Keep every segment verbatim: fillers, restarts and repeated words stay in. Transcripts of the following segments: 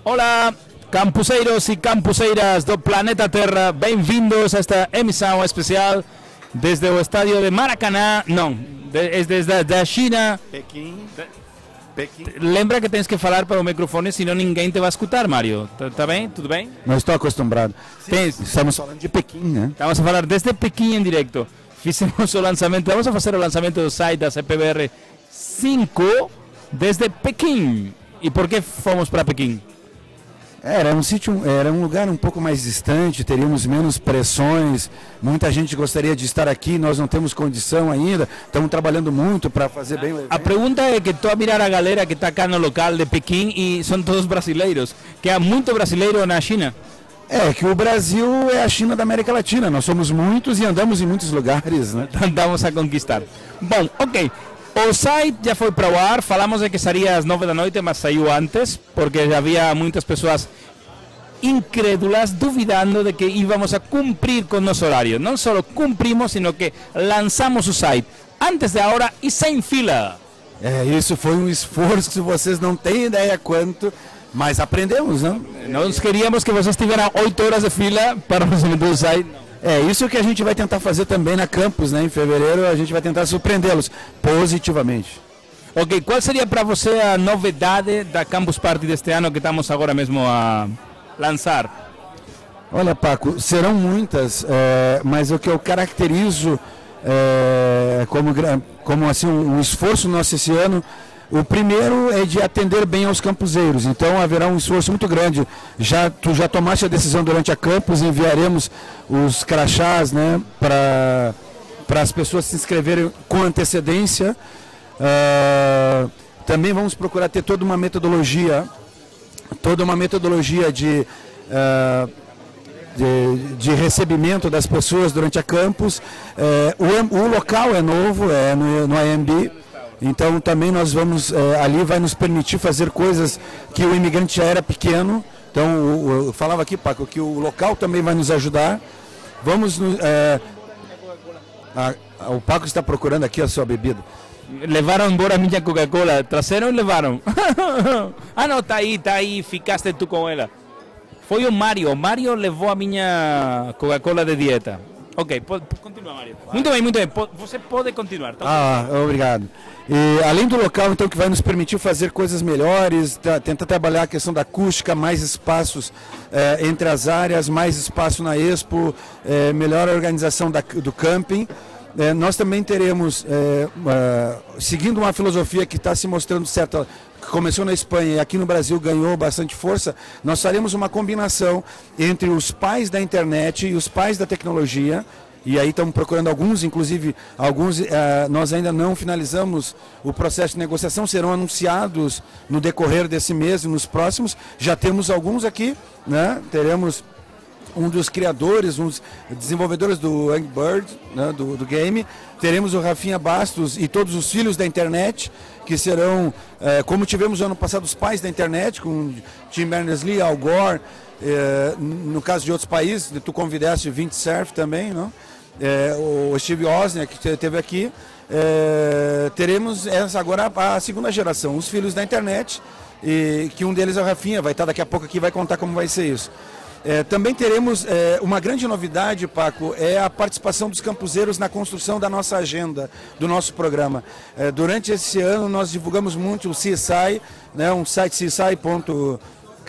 Olá, campuseiros e campuseiras do planeta Terra, bem-vindos a esta emissão especial desde o estádio de Maracanã, não, de, é desde a China. Pequim. Pequim. Lembra que tens que falar para o microfone, senão ninguém te vai escutar, Mário. Tá, tá bem? Tudo bem? Não estou acostumado. Tens... Estamos falando de Pequim, né? Estamos a falar desde Pequim em direto. Fizemos o lançamento, vamos a fazer o lançamento do site da C P B R cinco desde Pequim. E por que fomos para Pequim? Era um sítio, era um lugar um pouco mais distante, teríamos menos pressões, muita gente gostaria de estar aqui, nós não temos condição ainda, estamos trabalhando muito para fazer bem o evento. A pergunta é que estou a mirar a galera que está cá no local de Pequim e são todos brasileiros, que há muito brasileiro na China. É que o Brasil é a China da América Latina, nós somos muitos e andamos em muitos lugares, né? Andamos a conquistar. Bom, ok. O site já foi para o ar, falamos de que sairia às nove da noite, mas saiu antes, porque já havia muitas pessoas incrédulas, duvidando de que íamos a cumprir com nosso horário. Não só cumprimos, sino que lançamos o site antes da hora e sem fila. É, isso foi um esforço que vocês não têm ideia quanto, mas aprendemos, não? Nós queríamos que vocês tiveram oito horas de fila para o lançamento do site. É isso que a gente vai tentar fazer também na Campus, né? Em fevereiro a gente vai tentar surpreendê-los positivamente. Ok, qual seria para você a novidade da Campus Party deste ano que estamos agora mesmo a lançar? Olha, Paco, serão muitas, é, mas o que eu caracterizo é, como, como assim, um esforço nosso esse ano, o primeiro é de atender bem aos campuseiros, então haverá um esforço muito grande. Já, tu já tomaste a decisão durante a Campus, enviaremos os crachás, né, para para as pessoas se inscreverem com antecedência. Uh, também vamos procurar ter toda uma metodologia, toda uma metodologia de, uh, de, de recebimento das pessoas durante a Campus. Uh, o, o local é novo, é no, no A M B. Então também nós vamos, eh, ali vai nos permitir fazer coisas que o imigrante já era pequeno. Então eu, eu falava aqui, Paco, que o local também vai nos ajudar. Vamos, eh, a, a, o Paco está procurando aqui a sua bebida. Levaram embora a minha Coca-Cola, trouxeram e levaram. Ah não, tá aí, tá aí, ficaste tu com ela. Foi o Mário, o Mário levou a minha Coca-Cola de dieta. Ok, pode, continua, Mário. Muito bem, muito bem. Você pode continuar. Tá? Ah, obrigado. E, além do local, então, que vai nos permitir fazer coisas melhores, tá, tentar trabalhar a questão da acústica, mais espaços eh, entre as áreas, mais espaço na Expo, eh, melhor organização da, do camping. Eh, nós também teremos, eh, uh, seguindo uma filosofia que está se mostrando certa, que começou na Espanha e aqui no Brasil ganhou bastante força, nós faremos uma combinação entre os pais da internet e os pais da tecnologia. E aí estamos procurando alguns, inclusive alguns, uh, nós ainda não finalizamos o processo de negociação, serão anunciados no decorrer desse mês e nos próximos. Já temos alguns aqui, né? Teremos um dos criadores, um dos desenvolvedores do Angry Bird, né, do, do game. Teremos o Rafinha Bastos e todos os filhos da internet, que serão, eh, como tivemos no ano passado, os pais da internet, com Tim Berners-Lee, Al Gore, eh, no caso de outros países, tu convidaste o Windsurf também, não? Eh, o Steve Wozniak, que esteve aqui. Eh, teremos essa agora a segunda geração, os filhos da internet, e que um deles é o Rafinha, vai estar daqui a pouco aqui, vai contar como vai ser isso. É, também teremos é, uma grande novidade, Paco, é a participação dos campuseiros na construção da nossa agenda, do nosso programa. É, durante esse ano nós divulgamos muito o C S I, né, um site c s i ponto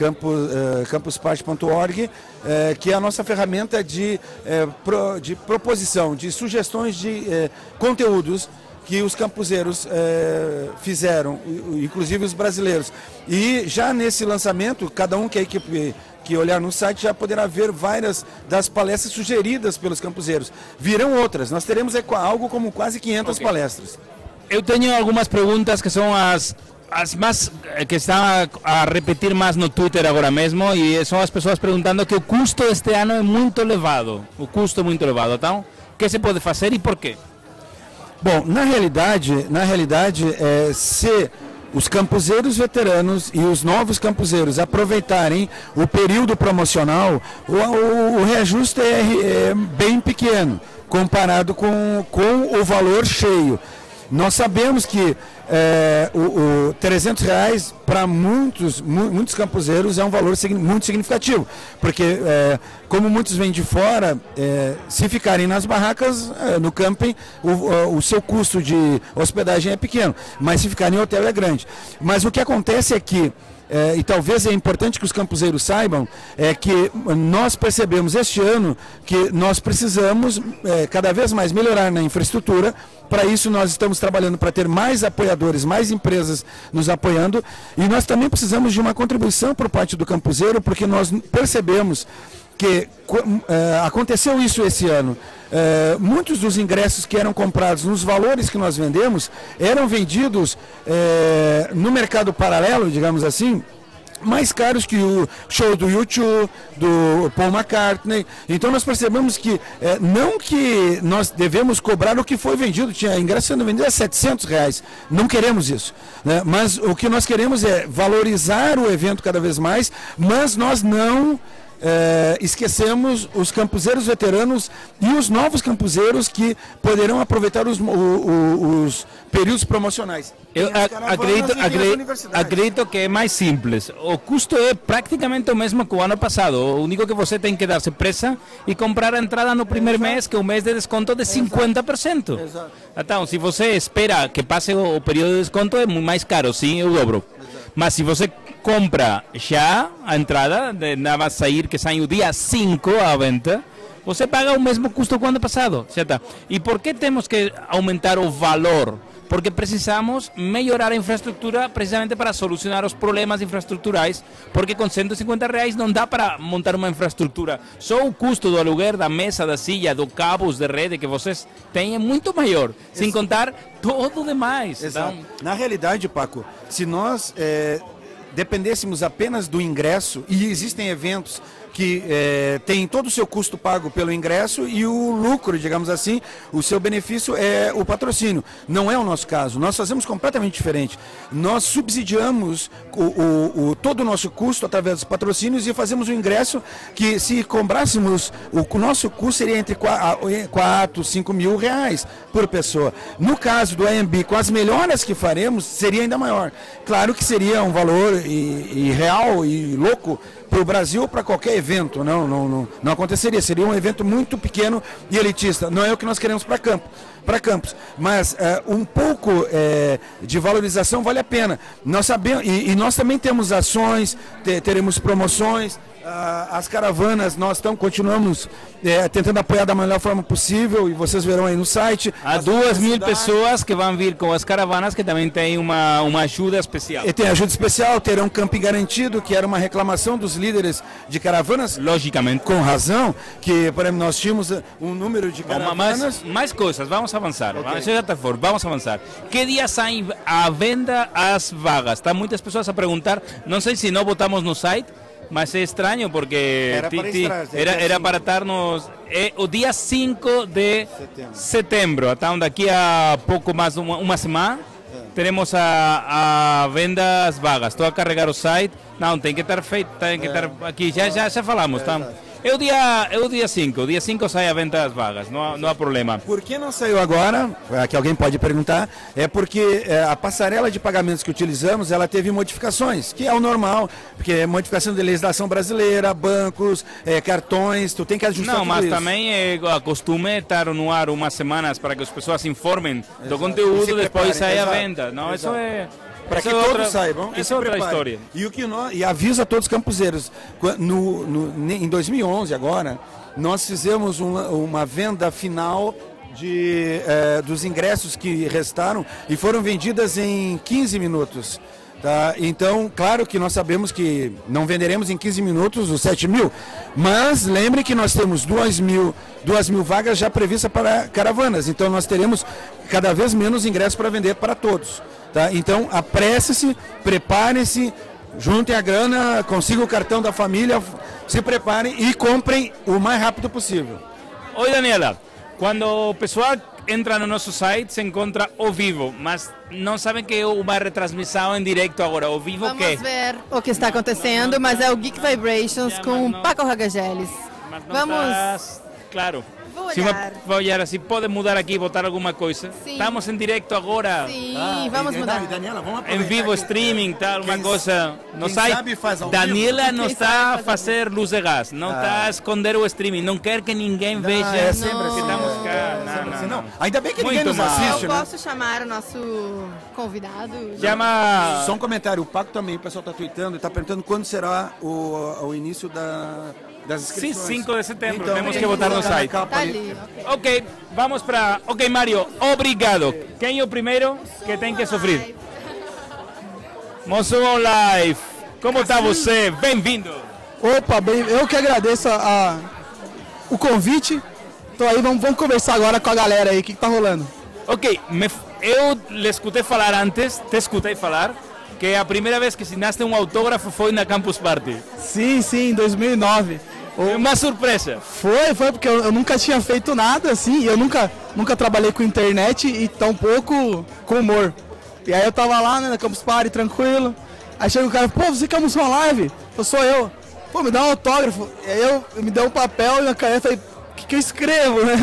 campus party ponto org, é, que é a nossa ferramenta de, é, pro, de proposição, de sugestões de é, conteúdos que os campuseiros é, fizeram, inclusive os brasileiros. E já nesse lançamento, cada um que a equipe que olhar no site já poderá ver várias das palestras sugeridas pelos campuseiros. Virão outras, nós teremos algo como quase quinhentas okay. palestras. Eu tenho algumas perguntas que são as, as mais, que estão a, a repetir mais no Twitter agora mesmo, e são as pessoas perguntando que o custo este ano é muito elevado, o custo é muito elevado, então, o que se pode fazer e por quê? Bom, na realidade, na realidade, é, se os campuseiros veteranos e os novos campuseiros aproveitarem o período promocional, o, o, o reajuste é, é bem pequeno, comparado com, com o valor cheio. Nós sabemos que é, o, o trezentos reais para muitos, mu muitos campuseiros é um valor sig muito significativo, porque é, como muitos vêm de fora, é, se ficarem nas barracas, é, no camping, o, o, o seu custo de hospedagem é pequeno, mas se ficarem em hotel é grande. Mas o que acontece é que É, e talvez é importante que os campuseiros saibam, é que nós percebemos este ano que nós precisamos é, cada vez mais melhorar na infraestrutura. Para isso nós estamos trabalhando para ter mais apoiadores, mais empresas nos apoiando, e nós também precisamos de uma contribuição por parte do campuseiro, porque nós percebemos que é, aconteceu isso esse ano. É, muitos dos ingressos que eram comprados nos valores que nós vendemos eram vendidos é, no mercado paralelo, digamos assim, mais caros que o show do U dois, do Paul McCartney. Então nós percebemos que é, não que nós devemos cobrar o que foi vendido, tinha ingresso sendo vendido a setecentos reais, não queremos isso, né? Mas o que nós queremos é valorizar o evento cada vez mais, mas nós não É, esquecemos os campuseiros veteranos e os novos campuseiros que poderão aproveitar os, o, o, os períodos promocionais. Eu acredito, acredito, acredito que é mais simples. O custo é praticamente o mesmo que o ano passado. O único que você tem que dar-se pressa e comprar a entrada no primeiro mês, que é um mês de desconto de cinquenta por cento. Exato. Então, se você espera que passe o, o período de desconto, é muito mais caro, sim, é o dobro. Mas se você compra já a entrada, de, nada vai sair, que sai o dia cinco à venda, você paga o mesmo custo que o ano passado, certo? E por que temos que aumentar o valor? Porque precisamos melhorar a infraestrutura precisamente para solucionar os problemas infraestruturais, porque com cento e cinquenta reais não dá para montar uma infraestrutura. Só o custo do aluguer da mesa, da silla, do cabos de rede que vocês têm é muito maior, Exato. Sem contar todo o demais. Exato. Então... Na realidade, Paco, se nós é, dependêssemos apenas do ingresso, e existem eventos que é, tem todo o seu custo pago pelo ingresso e o lucro, digamos assim, o seu benefício é o patrocínio. Não é o nosso caso, nós fazemos completamente diferente. Nós subsidiamos o, o, o, todo o nosso custo através dos patrocínios e fazemos um ingresso que, se comprássemos, o, o nosso custo seria entre quatro, cinco mil reais por pessoa. No caso do A M B, com as melhoras que faremos, seria ainda maior. Claro que seria um valor irreal e louco para o Brasil ou para qualquer evento, não, não, não, não aconteceria, seria um evento muito pequeno e elitista, não é o que nós queremos para campo, para campos, mas é, um pouco é, de valorização vale a pena, nós sabemos, e, e nós também temos ações, te, teremos promoções, as caravanas nós tão, continuamos é, tentando apoiar da melhor forma possível, e vocês verão aí no site. Há duas mil pessoas que vão vir com as caravanas, que também tem uma, uma ajuda especial. E tem ajuda especial, terão camping garantido, que era uma reclamação dos líderes de caravanas. Logicamente. Com razão, que por exemplo, nós tínhamos um número de caravanas. Mais, mais coisas, vamos avançar. Okay. Já está fora, vamos avançar. Que dia saem à venda as vagas? Está muitas pessoas a perguntar, não sei se não botamos no site, mas é estranho porque era para, titi, estar, era, era para estarmos é, o dia cinco de setembro, setembro. Então daqui a pouco mais uma, uma semana é. teremos a, a venda as vagas. Estou a carregar o site. Não, tem que estar feito, tem que é. estar aqui. Já, já, já falamos, é tá? É o dia, é o dia cinco, o dia cinco sai a venda das vagas, não há, não há problema. Por que não saiu agora? Que alguém pode perguntar. É porque é, a passarela de pagamentos que utilizamos, ela teve modificações, que é o normal, porque é modificação de legislação brasileira, bancos, é, cartões, tu tem que ajustar não, tudo mas isso. também é a costume estar no ar umas semanas para que as pessoas se informem Exato. do conteúdo, depois sai a venda. Não, Exato. Isso é... Para que é todos outra, saibam, isso é outra história. E, o que nós, e aviso a todos os campuseiros, no, no, em dois mil e onze agora, nós fizemos uma, uma venda final de, eh, dos ingressos que restaram e foram vendidas em quinze minutos. Tá? Então, claro que nós sabemos que não venderemos em quinze minutos os sete mil, mas lembre que nós temos duas mil, duas mil vagas já previstas para caravanas, então nós teremos cada vez menos ingressos para vender para todos. Tá? Então, apresse-se, prepare-se, juntem a grana, consigam o cartão da família, se preparem e comprem o mais rápido possível. Oi, Daniela, quando o pessoal entra no nosso site, se encontra ao vivo, mas não sabem que é uma retransmissão em direto agora. Ao vivo o quê? Vamos ver o que está acontecendo, mas é o Geek Vibrations com Paco Ragageles. Mas não Vamos... estás... Claro. Vou Se uma, olhar. vou olhar assim, pode mudar aqui e botar alguma coisa? Sim. Estamos em direto agora. Sim, Ah, vamos e- e- mudar. e Daniela, vamos Em aproveitar vivo, que- streaming, tal, uma quem- coisa. Não quem sai. sabe faz ao Daniela vivo. não Quem está sabe a faz ao fazer luz de gás, não está a esconder o streaming, não quer que ninguém veja é sempre que assim, estamos é, cá. é Não, sempre não, assim. não. Não, ainda bem que Muito ninguém nos mal. assiste, Eu né? posso chamar o nosso convidado? Chama. Só um comentário, o Paco também, o pessoal está tweetando, está perguntando quando será o, o início da, das Sim, inscrições. cinco de setembro, Então, temos tem que botar no colocar na site. capa Tá ali. ali, ok. Ok, vamos para. Ok, Mário, obrigado. Quem é o primeiro que tem que sofrer? Monsoon Live. Como está você? Bem-vindo. Opa, bem, eu que agradeço a, a- o convite. Então aí, vamos, vamos conversar agora com a galera aí, o que, que tá rolando. Ok, me, eu lhe escutei falar antes, te escutei falar, que a primeira vez que assinaste um autógrafo foi na Campus Party. Sim, sim, em dois mil e nove. Foi uma surpresa. Foi, foi, porque eu, eu nunca tinha feito nada assim, e eu nunca, nunca trabalhei com internet e tampouco com humor. E aí eu tava lá, né, na Campus Party, tranquilo. Aí chega o cara, pô, você quer almoçar uma live? Eu sou eu. Pô, me dá um autógrafo. E aí eu me deu um papel e uma caneta e falei, o que, que eu escrevo, né?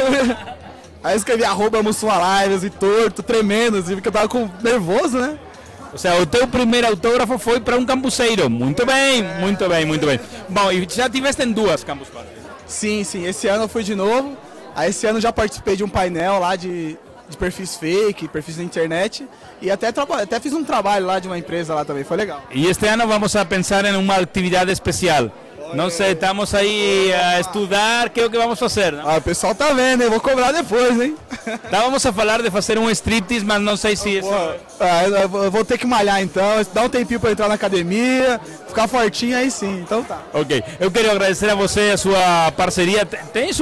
Aí eu escrevi arroba almoçou uma live, assim, torto, tremendo, assim, porque eu tava com, nervoso, né? Ou seja, o teu primeiro autógrafo foi para um campuseiro. Muito bem, muito bem, muito bem. Bom, e já tiveste em duas Campus Party. Sim, sim. Esse ano eu fui de novo. Aí esse ano eu já participei de um painel lá de, de perfis fake, perfis na internet. E até, traba- até fiz um trabalho lá de uma empresa lá também. Foi legal. E este ano vamos a pensar em uma atividade especial. Não sei, estamos aí a estudar o que é o que vamos fazer. Não? Ah, o pessoal tá vendo, hein? Vou cobrar depois, hein? Estávamos a falar de fazer um striptease, mas não sei se isso... Ah, eu eu vou- eu vou ter que malhar então. Dá um tempinho pra entrar na academia, ficar fortinho aí sim. Então tá. Ok, eu quero agradecer a você a sua parceria. Te- Tens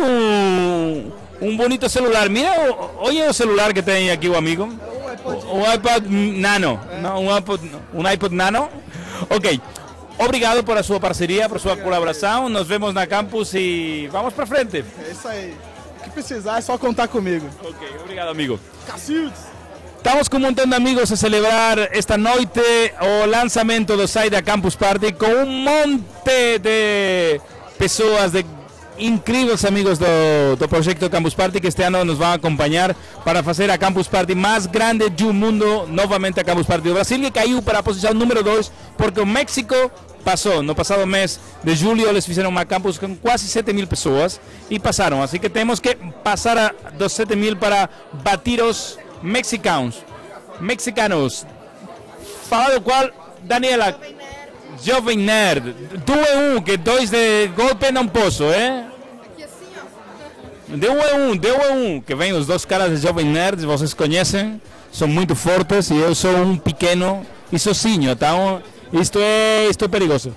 um, um bonito celular. Mira, o- olha o celular que tem aqui o amigo. O, o iPod Nano. Não, um, iPod, um iPod Nano. Ok, obrigado por a sua parceria, por a sua colaboração. Nos vemos na campus e vamos para frente. É isso aí. O que precisar é só contar comigo. Ok, obrigado, amigo. Cacildes! Estamos com um montão de amigos a celebrar esta noite o lançamento do site da Campus Party com um monte de pessoas, de incríveis amigos do, do projeto Campus Party que este ano nos vão acompanhar para fazer a Campus Party mais grande do mundo, novamente a Campus Party do Brasil, que caiu para a posição número dois, porque o México passou, no passado mês de julho eles fizeram uma campus com quase sete mil pessoas e passaram, assim que temos que passar a, dos sete mil para batir os mexicanos. Mexicanos. Fala do qual, Daniela, Jovem Nerd. Tu é um, que dois de golpe não posso, é? Aqui assim, ó. Deu é um, deu é um. Que vem os dois caras de Jovem Nerd, vocês conhecem, são muito fortes e eu sou um pequeno e sozinho, então isto é, isto é perigoso.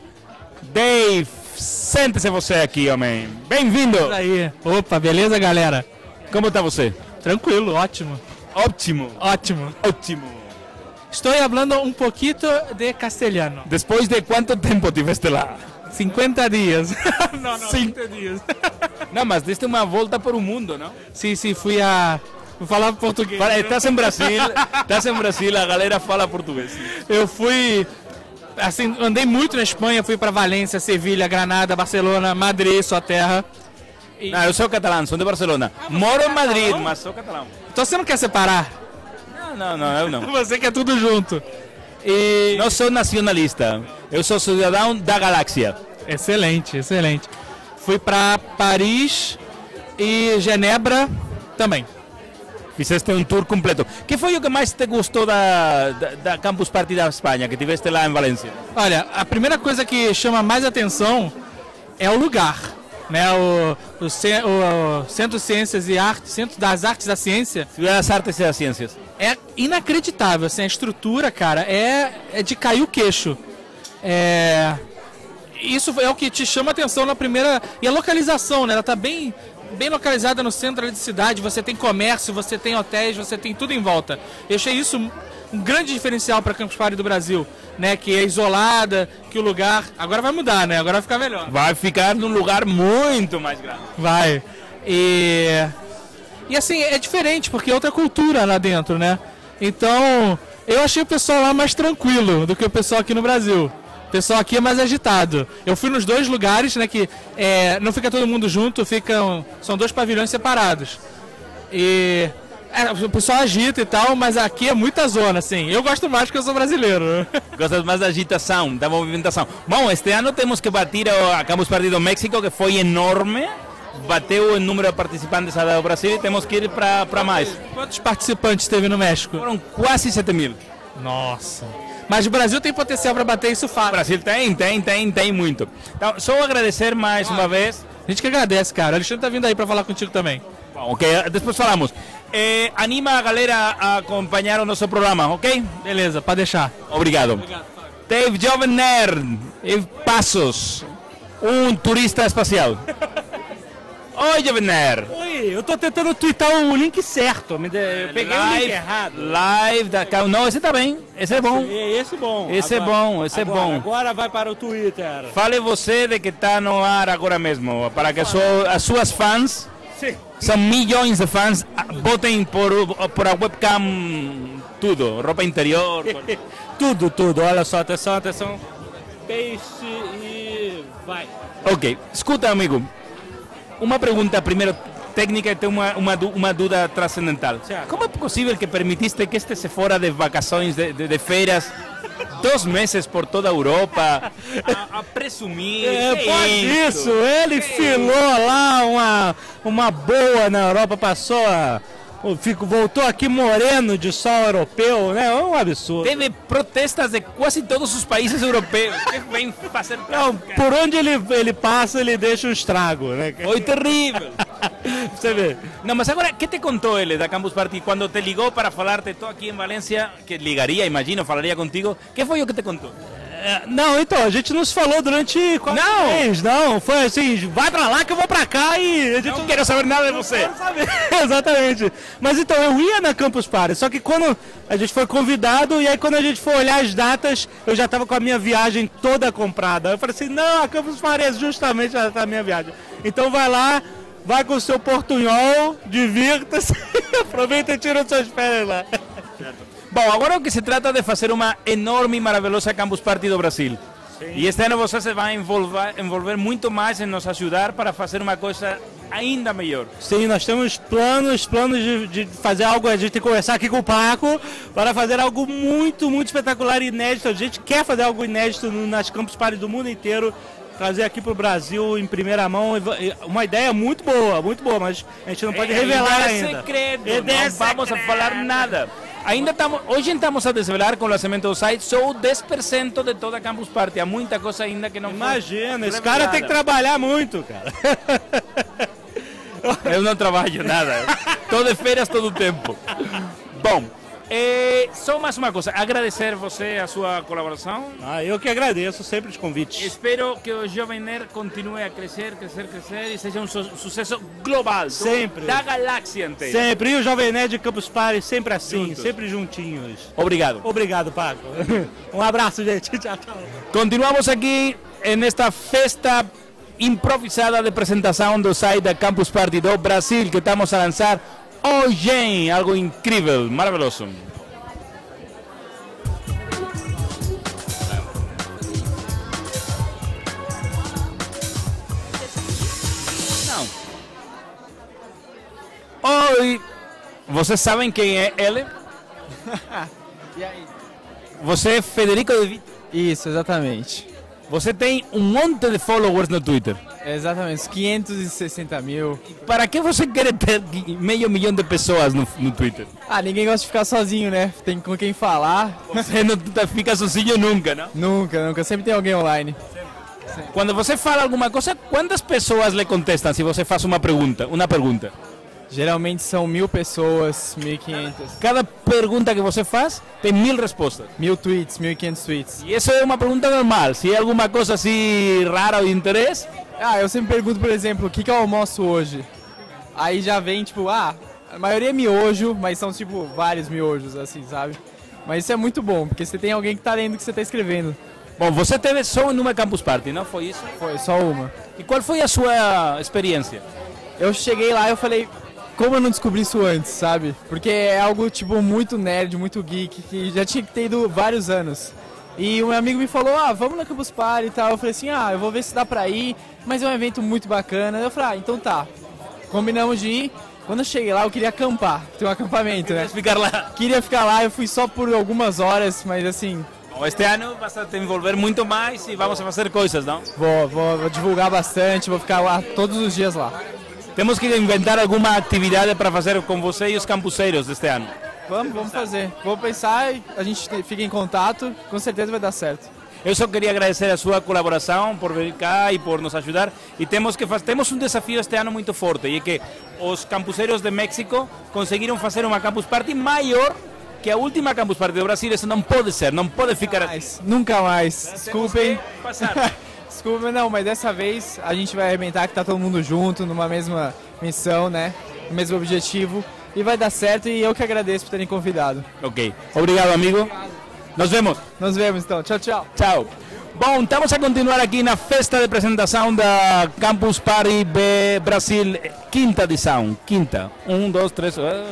Dave, sente-se você aqui, homem. Bem-vindo. Aí, opa, beleza, galera? Como está você? Tranquilo, ótimo, Ótimo, ótimo. ótimo. Estou hablando un poquito de castellano. Depois de quanto tempo tiveste lá? cincuenta días. no, no, Sim. cincuenta días. Não, mas deste uma volta por o mundo, não? Sí, sí, fui a... Vou falar português. Fala, estás em Brasil, estás em Brasil, a galera fala português. Eu fui... Assim, andei muito na Espanha, fui para Valência, Sevilha, Granada, Barcelona, Madrid, sua terra. E... Não, eu sou catalão, sou de Barcelona. Moro em Madrid, mas sou catalão. Então você não quer separar? Não, não, não, eu não. Você quer tudo junto. E... Não sou nacionalista, eu sou cidadão da galáxia. Excelente, excelente. Fui para Paris e Genebra também. Fizeste um tour completo. Que foi o que mais te gostou da, da, da Campus Party da Espanha, que tiveste lá em Valência? Olha, a primeira coisa que chama mais atenção é o lugar, né? O, o, ce- o- o Centro de Ciências e Artes, Centro das Artes da Ciência, Ciudad das Artes e das Ciências. é inacreditável. Assim, a estrutura, cara, é, é de cair o queixo. É, isso é o que te chama atenção na primeira. E a localização, né? Ela tá bem, bem localizada no centro ali de cidade. Você tem comércio, você tem hotéis, você tem tudo em volta. Eu achei isso um grande diferencial para Campus Party do Brasil, né? Que é isolada, que o lugar agora vai mudar, né? Agora vai ficar melhor. Vai ficar num lugar muito mais grande. Vai. E e assim é diferente porque é outra cultura lá dentro, né? Então eu achei o pessoal lá mais tranquilo do que o pessoal aqui no Brasil. O pessoal aqui é mais agitado. Eu fui nos dois lugares, né, que é, não fica todo mundo junto, ficam, são dois pavilhões separados. E é, o pessoal agita e tal, mas aqui é muita zona, assim. Eu gosto mais porque eu sou brasileiro. Gostas mais da agitação, da movimentação. Bom, este ano temos que bater a Campus Party do México, que foi enorme. Bateu o número de participantes do Brasil e temos que ir para mais. Quantos participantes teve no México? Foram quase sete mil. Nossa. Mas o Brasil tem potencial para bater isso fácil. O Brasil tem, tem, tem, tem muito. Então, só agradecer mais ah, uma vez. A gente que agradece, cara. O Alexandre tá vindo aí para falar contigo também. Bom, ok, depois falamos. Eh, anima a galera a acompanhar o nosso programa, ok? Beleza, pode deixar. Obrigado. Obrigado. Dave Jovem Nerd, Dave Passos, um turista espacial. Oi, Jovem Nerd. Oi, eu tô tentando twittar o link certo. Eu peguei live, o link errado. Live da... Não, esse tá bem. Esse é bom. Esse é bom. Esse agora, é bom, esse agora, é bom. Agora vai para o Twitter. Fale você de que tá no ar agora mesmo. Para que so, as suas fãs, Sim. são milhões de fãs, botem por, por a webcam tudo. Roupa interior. Por... tudo, tudo. Olha só, atenção, atenção. Peixe e vai. Ok, escuta, amigo. Uma pergunta primeiro técnica e tem uma, uma, uma dúvida transcendental. Como é possível que permitiste que este se fora de vacações, de, de, de feiras, dois meses por toda a Europa, a, a presumir? É, pode isso, isso. Ele que filou isso? lá uma, uma boa na Europa, passou a... Fico, voltou aqui moreno de sol europeu, né? É um absurdo. Teve protestas de quase todos os países europeus. Que vem fazer... Não, por onde ele, ele passa, ele deixa um estrago, né? Foi terrível. Você vê. Não, mas agora, o que te contou ele da Campus Party? Quando te ligou para falarte, estou aqui em Valência, que ligaria, imagino, falaria contigo. O que foi o que te contou? Não, então, a gente não se falou durante quatro não. meses, não, foi assim, vai pra lá que eu vou pra cá e a gente não, não quero saber nada de você. Não quero saber, exatamente. Mas então, eu ia na Campus Party, só que quando a gente foi convidado, e aí quando a gente foi olhar as datas, eu já tava com a minha viagem toda comprada. Eu falei assim, não, a Campus Party é justamente a minha viagem. Então vai lá, vai com o seu portunhol, divirta-se, aproveita e tira suas férias lá. Bom, agora o que se trata de fazer uma enorme e maravilhosa Campus Party do Brasil. Sim. E este ano você se vai envolver, envolver muito mais em nos ajudar para fazer uma coisa ainda melhor. Sim, nós temos planos, planos de, de fazer algo, a gente tem que conversar aqui com o Paco para fazer algo muito, muito espetacular e inédito. A gente quer fazer algo inédito nas Campus Party do mundo inteiro, trazer aqui para o Brasil em primeira mão, uma ideia muito boa, muito boa, mas a gente não pode é, revelar ainda. É segredo, não vamos a falar nada. Ainda estamos, hoje estamos a desvelar com o lançamento do site só o dez por cento de toda a Campus Party. Há muita coisa ainda que não Imagina, esse cara tem que trabalhar muito, cara. Eu não trabalho nada. Estou de férias todo o tempo. Bom, é, só mais uma coisa. Agradecer você a sua colaboração. Ah, eu que agradeço sempre os convites. Espero que o Jovem Nerd continue a crescer, crescer, crescer e seja um su sucesso global. Sempre. Da galáxia inteira. Sempre. E o Jovem Nerd de Campus Party sempre assim, juntos. Sempre juntinhos. Obrigado. Obrigado, Paco. Um abraço, gente. Tchau, tchau. Continuamos aqui nesta festa improvisada de apresentação do site da Campus Party do Brasil que estamos a lançar hoje. Algo incrível, maravilhoso. Não. Oi. Vocês sabem quem é ele? E aí? Você é Federico de Vito? Isso, exatamente. Você tem um monte de followers no Twitter. Exatamente, quinhentos e sessenta mil. Para que você quer ter meio milhão de pessoas no, no Twitter? Ah, ninguém gosta de ficar sozinho, né? Tem com quem falar. Você não fica sozinho nunca, não? Nunca, nunca. Sempre tem alguém online. Sempre. Quando você fala alguma coisa, quantas pessoas lhe contestam se você faz uma pergunta? Uma pergunta? Geralmente são mil pessoas, mil e quinhentas. Cada pergunta que você faz tem mil respostas. Mil tweets, mil e quinhentos tweets. E isso é uma pergunta normal. Se é alguma coisa assim rara ou de interesse... Ah, eu sempre pergunto, por exemplo, o que, que eu almoço hoje? Aí já vem, tipo, ah, a maioria é miojo, mas são, tipo, vários miojos, assim, sabe? Mas isso é muito bom, porque você tem alguém que tá lendo o que você tá escrevendo. Bom, você teve só numa Campus Party, não foi isso? Foi, só uma. E qual foi a sua experiência? Eu cheguei lá e eu falei... Como eu não descobri isso antes, sabe? Porque é algo, tipo, muito nerd, muito geek, que já tinha que ter ido vários anos. E um amigo me falou, ah, vamos na Campus Party e tal. Eu falei assim, ah, eu vou ver se dá pra ir, mas é um evento muito bacana. Eu falei, ah, então tá. Combinamos de ir. Quando eu cheguei lá, eu queria acampar. Tem um acampamento, né? Ficar lá. Queria ficar lá, eu fui só por algumas horas, mas assim... Este ano vas a te envolver muito mais e vamos a fazer coisas, não? Vou, vou, vou divulgar bastante, vou ficar lá todos os dias lá. Temos que inventar alguma atividade para fazer com você e os campuseiros deste ano. Vamos, vamos fazer. Vou pensar e a gente fica em contato, com certeza vai dar certo. Eu só queria agradecer a sua colaboração por vir cá e por nos ajudar. E temos que faz... temos um desafio este ano muito forte, e é que os campuseiros de México conseguiram fazer uma campus party maior que a última campus party do Brasil. Isso não pode ser, não pode ficar assim. Nunca mais. Desculpem. Desculpa, não, mas dessa vez a gente vai arrebentar, que tá todo mundo junto, numa mesma missão, né? No mesmo objetivo. E vai dar certo, e eu que agradeço por terem convidado. Ok. Obrigado, amigo. Nos vemos. Nos vemos, então. Tchau, tchau. Tchau. Bom, estamos a continuar aqui na festa de apresentação da Campus Party B Brasil, quinta edição. Quinta. Um, dois, três...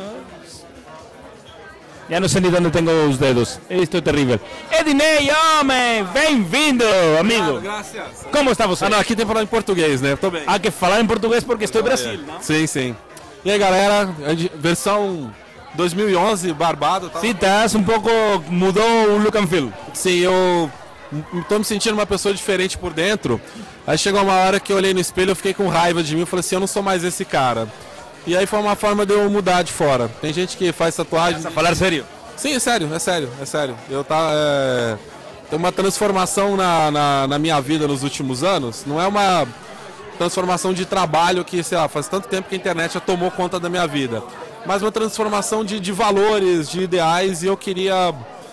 Já não sei nem onde tenho os dedos. Isto é terrível. Ednei, homem! Bem-vindo, amigo. Graças. Como está você? Ah, não, aqui tem que falar em português, né? Tô bem. Há que falar em português porque estou em Brasil, não? Sim, sim. E aí, galera, versão dois mil e onze, barbado, tá? Sim, tá, um pouco mudou o look and feel. Sim, eu tô me sentindo uma pessoa diferente por dentro. Aí chegou uma hora que eu olhei no espelho, eu fiquei com raiva de mim, eu falei assim, eu não sou mais esse cara. E aí foi uma forma de eu mudar de fora. Tem gente que faz tatuagem... Você falar sério? Sim, é sério, é sério, é sério. Eu tá... É... Tem uma transformação na, na, na minha vida nos últimos anos. Não é uma transformação de trabalho que, sei lá, faz tanto tempo que a internet já tomou conta da minha vida. Mas uma transformação de, de valores, de ideais, e eu queria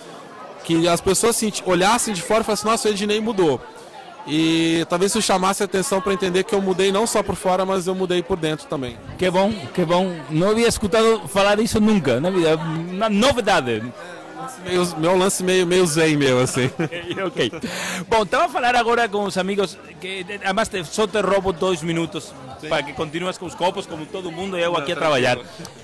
que as pessoas assim, olhassem de fora e falassem, nossa, o Ednei mudou. E talvez isso chamasse a atenção para entender que eu mudei não só por fora, mas eu mudei por dentro também. Que bom, que bom. Não havia escutado falar disso nunca, na vida. Uma novidade. Meio, meu lance meio, meio zen meu, assim. Ok. Bom, estava a falar agora com os amigos, que además só te roubo dois minutos Sim. para que continues com os copos, como todo mundo, e eu aqui a trabalhar.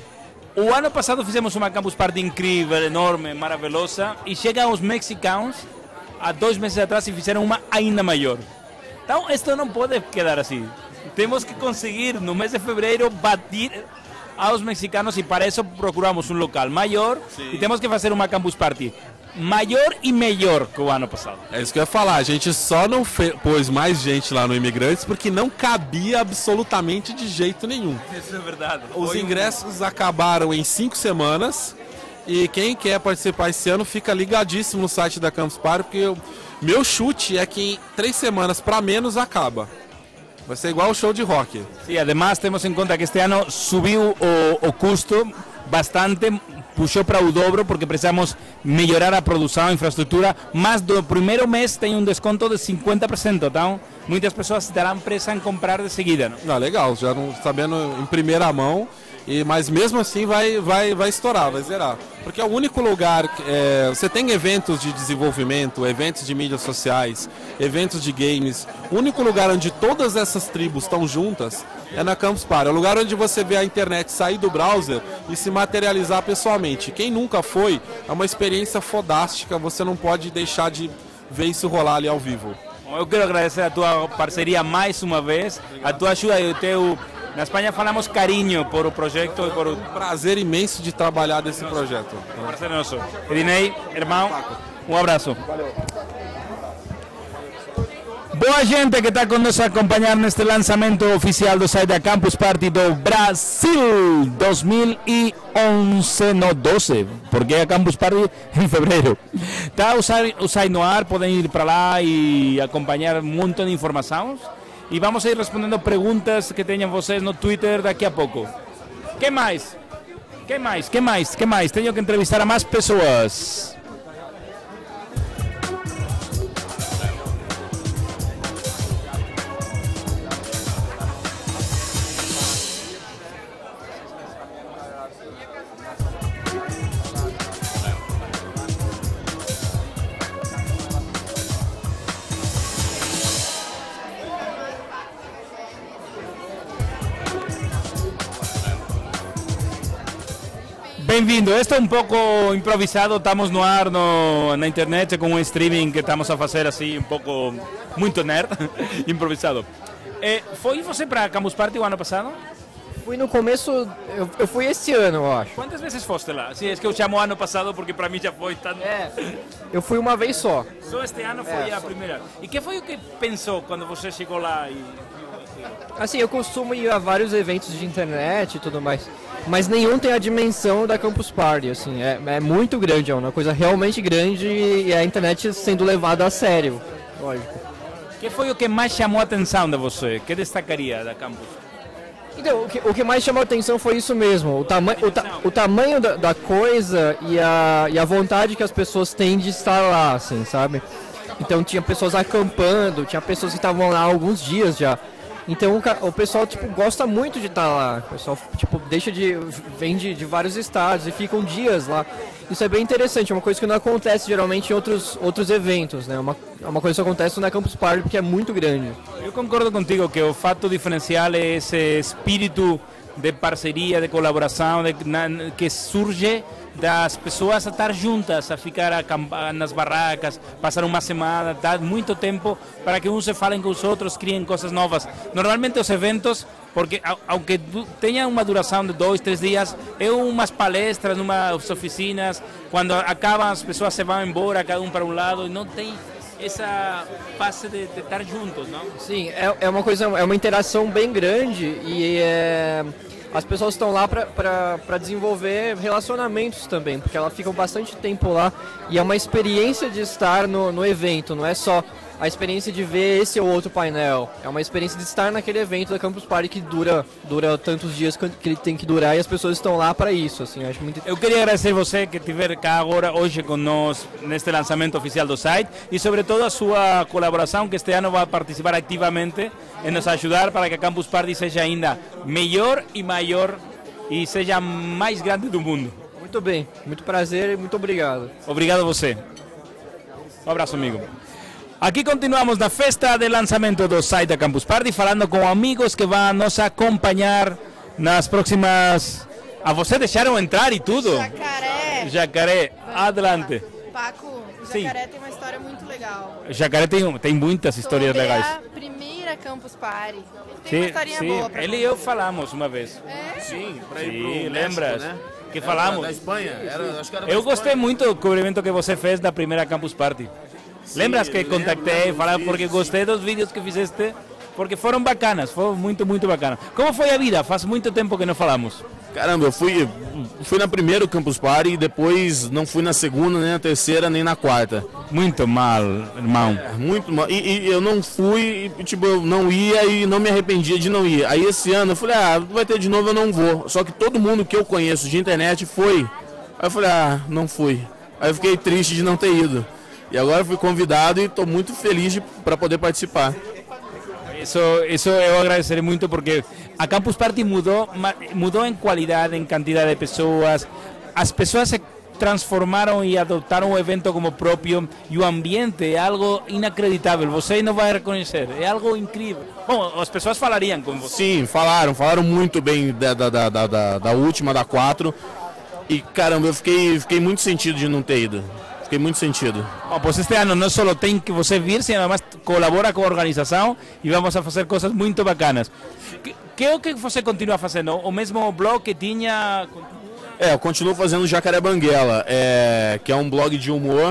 O ano passado fizemos uma campus party incrível, enorme, maravilhosa, e chegam os mexicanos há dois meses atrás e fizeram uma ainda maior. Então, isto não pode quedar assim. Temos que conseguir, no mês de fevereiro, bater aos mexicanos, e para isso procuramos um local maior. Sim. E temos que fazer uma campus party maior e melhor que o ano passado. É isso que eu ia falar, a gente só não pôs mais gente lá no Imigrantes porque não cabia absolutamente de jeito nenhum. Isso é verdade. Os Foi ingressos um... acabaram em cinco semanas, e quem quer participar esse ano fica ligadíssimo no site da Campus Party, porque eu, meu chute é que em três semanas para menos acaba. Vai ser igual o show de rock. Sim, además temos em conta que este ano subiu o, o custo bastante, puxou para o dobro, porque precisamos melhorar a produção, a infraestrutura, mas do primeiro mês tem um desconto de cinquenta por cento, então muitas pessoas darão pressa em comprar de seguida. Não? Ah, legal, já não sabendo em primeira mão. E, mas mesmo assim vai, vai, vai estourar, vai zerar. Porque é o único lugar, é, você tem eventos de desenvolvimento, eventos de mídias sociais, eventos de games. O único lugar onde todas essas tribos estão juntas é na Campus Party. É o lugar onde você vê a internet sair do browser e se materializar pessoalmente. Quem nunca foi, é uma experiência fodástica, você não pode deixar de ver isso rolar ali ao vivo. Eu quero agradecer a tua parceria mais uma vez, a tua ajuda e o teu... Na Espanha falamos carinho por o projeto e por o... Prazer imenso de trabalhar desse projeto. Um prazer nosso. Ednei, irmão, um abraço. Valeu. Boa gente que está conosco a acompanhar neste lançamento oficial do site da Campus Party do Brasil dois mil e onze, no doze, porque a Campus Party em fevereiro. Está o site no ar, podem ir para lá e acompanhar um montão de informações. E vamos a ir respondendo perguntas que tenham vocês no Twitter daqui a pouco. Que mais? Que mais? Que mais? Que mais? Tenho que entrevistar a mais pessoas. Bem-vindo. Este é um pouco improvisado, estamos no ar no, na internet com um streaming que estamos a fazer assim, um pouco muito nerd, improvisado. É, foi você para Campus Party o ano passado? Fui no começo, eu, eu fui esse ano, eu acho. Quantas vezes foste lá? Sim, é que eu chamo ano passado porque para mim já foi tanto. É, eu fui uma vez só. Só este ano foi É, a só. primeira. E que foi o que pensou quando você chegou lá e... Assim, eu costumo ir a vários eventos de internet e tudo mais, mas nenhum tem a dimensão da Campus Party, assim, é, é muito grande, é uma coisa realmente grande e a internet sendo levada a sério, lógico. Que foi o que mais chamou a atenção de você? Que destacaria da Campus? Então, o que, o que mais chamou a atenção foi isso mesmo, o, tama o, ta o tamanho da, da coisa e a, e a vontade que as pessoas têm de estar lá, assim, sabe? Então tinha pessoas acampando, tinha pessoas que estavam lá há alguns dias já. Então o, ca- o pessoal tipo, gosta muito de estar lá. O pessoal tipo, deixa de. Vem de, de vários estados e ficam dias lá. Isso é bem interessante, é uma coisa que não acontece geralmente em outros, outros eventos, né? É uma, é uma coisa que acontece na Campus Party porque é muito grande. Eu concordo contigo que o fato diferencial é esse espírito de parceria, de colaboração, de, na, que surge das pessoas a estar juntas, a ficar a acampar nas barracas, passar uma semana, dar muito tempo para que uns se falem com os outros, criem coisas novas. Normalmente os eventos, porque au- aunque du- tenha uma duração de dois, três dias, é umas palestras, umas oficinas, quando acabam as pessoas se vão embora, cada um para um lado, e não tem essa fase de, de estar juntos, não? Sim, é, é uma coisa, é uma interação bem grande e é, as pessoas estão lá para desenvolver relacionamentos também, porque elas ficam bastante tempo lá e é uma experiência de estar no, no evento, não é só a experiência de ver esse ou outro painel, é uma experiência de estar naquele evento da Campus Party que dura, dura tantos dias que ele tem que durar e as pessoas estão lá para isso, assim, eu acho muito. Eu queria agradecer você que estiver cá agora, hoje, conosco, neste lançamento oficial do site e, sobretudo, a sua colaboração, que este ano vai participar ativamente em nos ajudar para que a Campus Party seja ainda melhor e maior e seja mais grande do mundo. Muito bem, muito prazer e muito obrigado. Obrigado a você. Um abraço, amigo. Aqui continuamos na festa de lançamento do site da Campus Party, falando com amigos que vão nos acompanhar nas próximas... A você deixaram entrar e tudo? Jacaré. Jacaré, adelante. Paco, o Sim. Jacaré tem uma história muito legal. Jacaré tem, tem muitas histórias Foi legais. a primeira Campus Party. Tem uma historinha boa pra ele e eu falamos uma vez. É? Sim, para ir Sim, pro México, lembras? né? Que Era falamos. Da Espanha, era, acho que era da Eu gostei Espanha. muito do cobrimento que você fez da primeira Campus Party. Lembras que lembro, contactei, lembro, falar sim, porque sim. gostei dos vídeos que fizeste, porque foram bacanas, foi muito, muito bacana. Como foi a vida? Faz muito tempo que não falamos. Caramba, eu fui, fui na primeira Campus Party e depois não fui na segunda, nem na terceira, nem na quarta. Muito mal, irmão. É, muito mal. E, e eu não fui, e, tipo, eu não ia e não me arrependia de não ir. Aí esse ano eu falei, ah, vai ter de novo, eu não vou. Só que todo mundo que eu conheço de internet foi. Aí eu falei, ah, não fui. Aí eu fiquei triste de não ter ido. E agora eu fui convidado e estou muito feliz para poder participar. Isso, isso eu agradecerei muito porque a Campus Party mudou, ma- mudou em qualidade, em quantidade de pessoas. As pessoas se transformaram e adotaram o evento como próprio e o ambiente é algo inacreditável. Você não vai reconhecer, é algo incrível. Bom, as pessoas falariam com você. Sim, falaram, falaram muito bem da, da, da, da, da- da última, da quatro. E caramba, eu fiquei, fiquei muito sentido de não ter ido. Fiquei muito sentido. Bom, pois este ano não só tem que você vir, sino además colabora com a organização e vamos a fazer coisas muito bacanas. Que, que é o que você continua fazendo? O mesmo blog que tinha... É, eu continuo fazendo Jacaré Banguela, é, que é um blog de humor.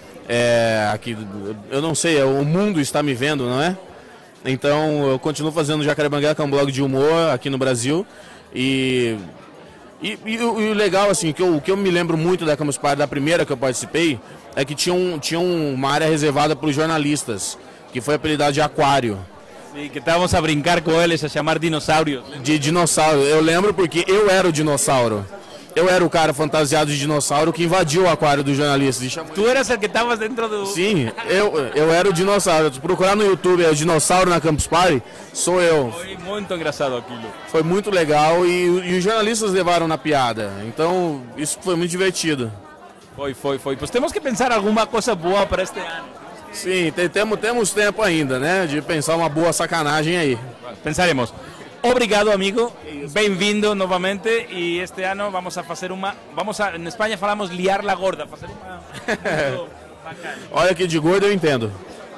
É, aqui, eu não sei, o mundo está me vendo, não é? Então eu continuo fazendo Jacaré Banguela, que é um blog de humor aqui no Brasil. E, e, e o e o legal, assim, que eu, o que eu me lembro muito da Campus Party, da primeira que eu participei, é que tinha, um, tinha uma área reservada para os jornalistas, que foi apelidada de Aquário. Sim, que estávamos a brincar com eles, a chamar dinossauros. De dinossauro. Eu lembro porque eu era o dinossauro. Eu era o cara fantasiado de dinossauro que invadiu o aquário dos jornalistas. E chamou... Tu eras o que estavas dentro do... Sim, eu, eu era o dinossauro. Se procurar no YouTube é o dinossauro na Campus Party, sou eu. Foi muito engraçado aquilo. Foi muito legal e, e os jornalistas levaram na piada. Então isso foi muito divertido. Foi, foi, foi. Pois temos que pensar alguma coisa boa para este ano. Sim, tem, temos, temos tempo ainda, né? De pensar uma boa sacanagem aí. Pensaremos. Obrigado, amigo. Bem-vindo novamente. E este ano vamos a fazer uma... Vamos a... Em Espanha falamos liar la gorda. Fazer uma... Olha que de gordo eu entendo.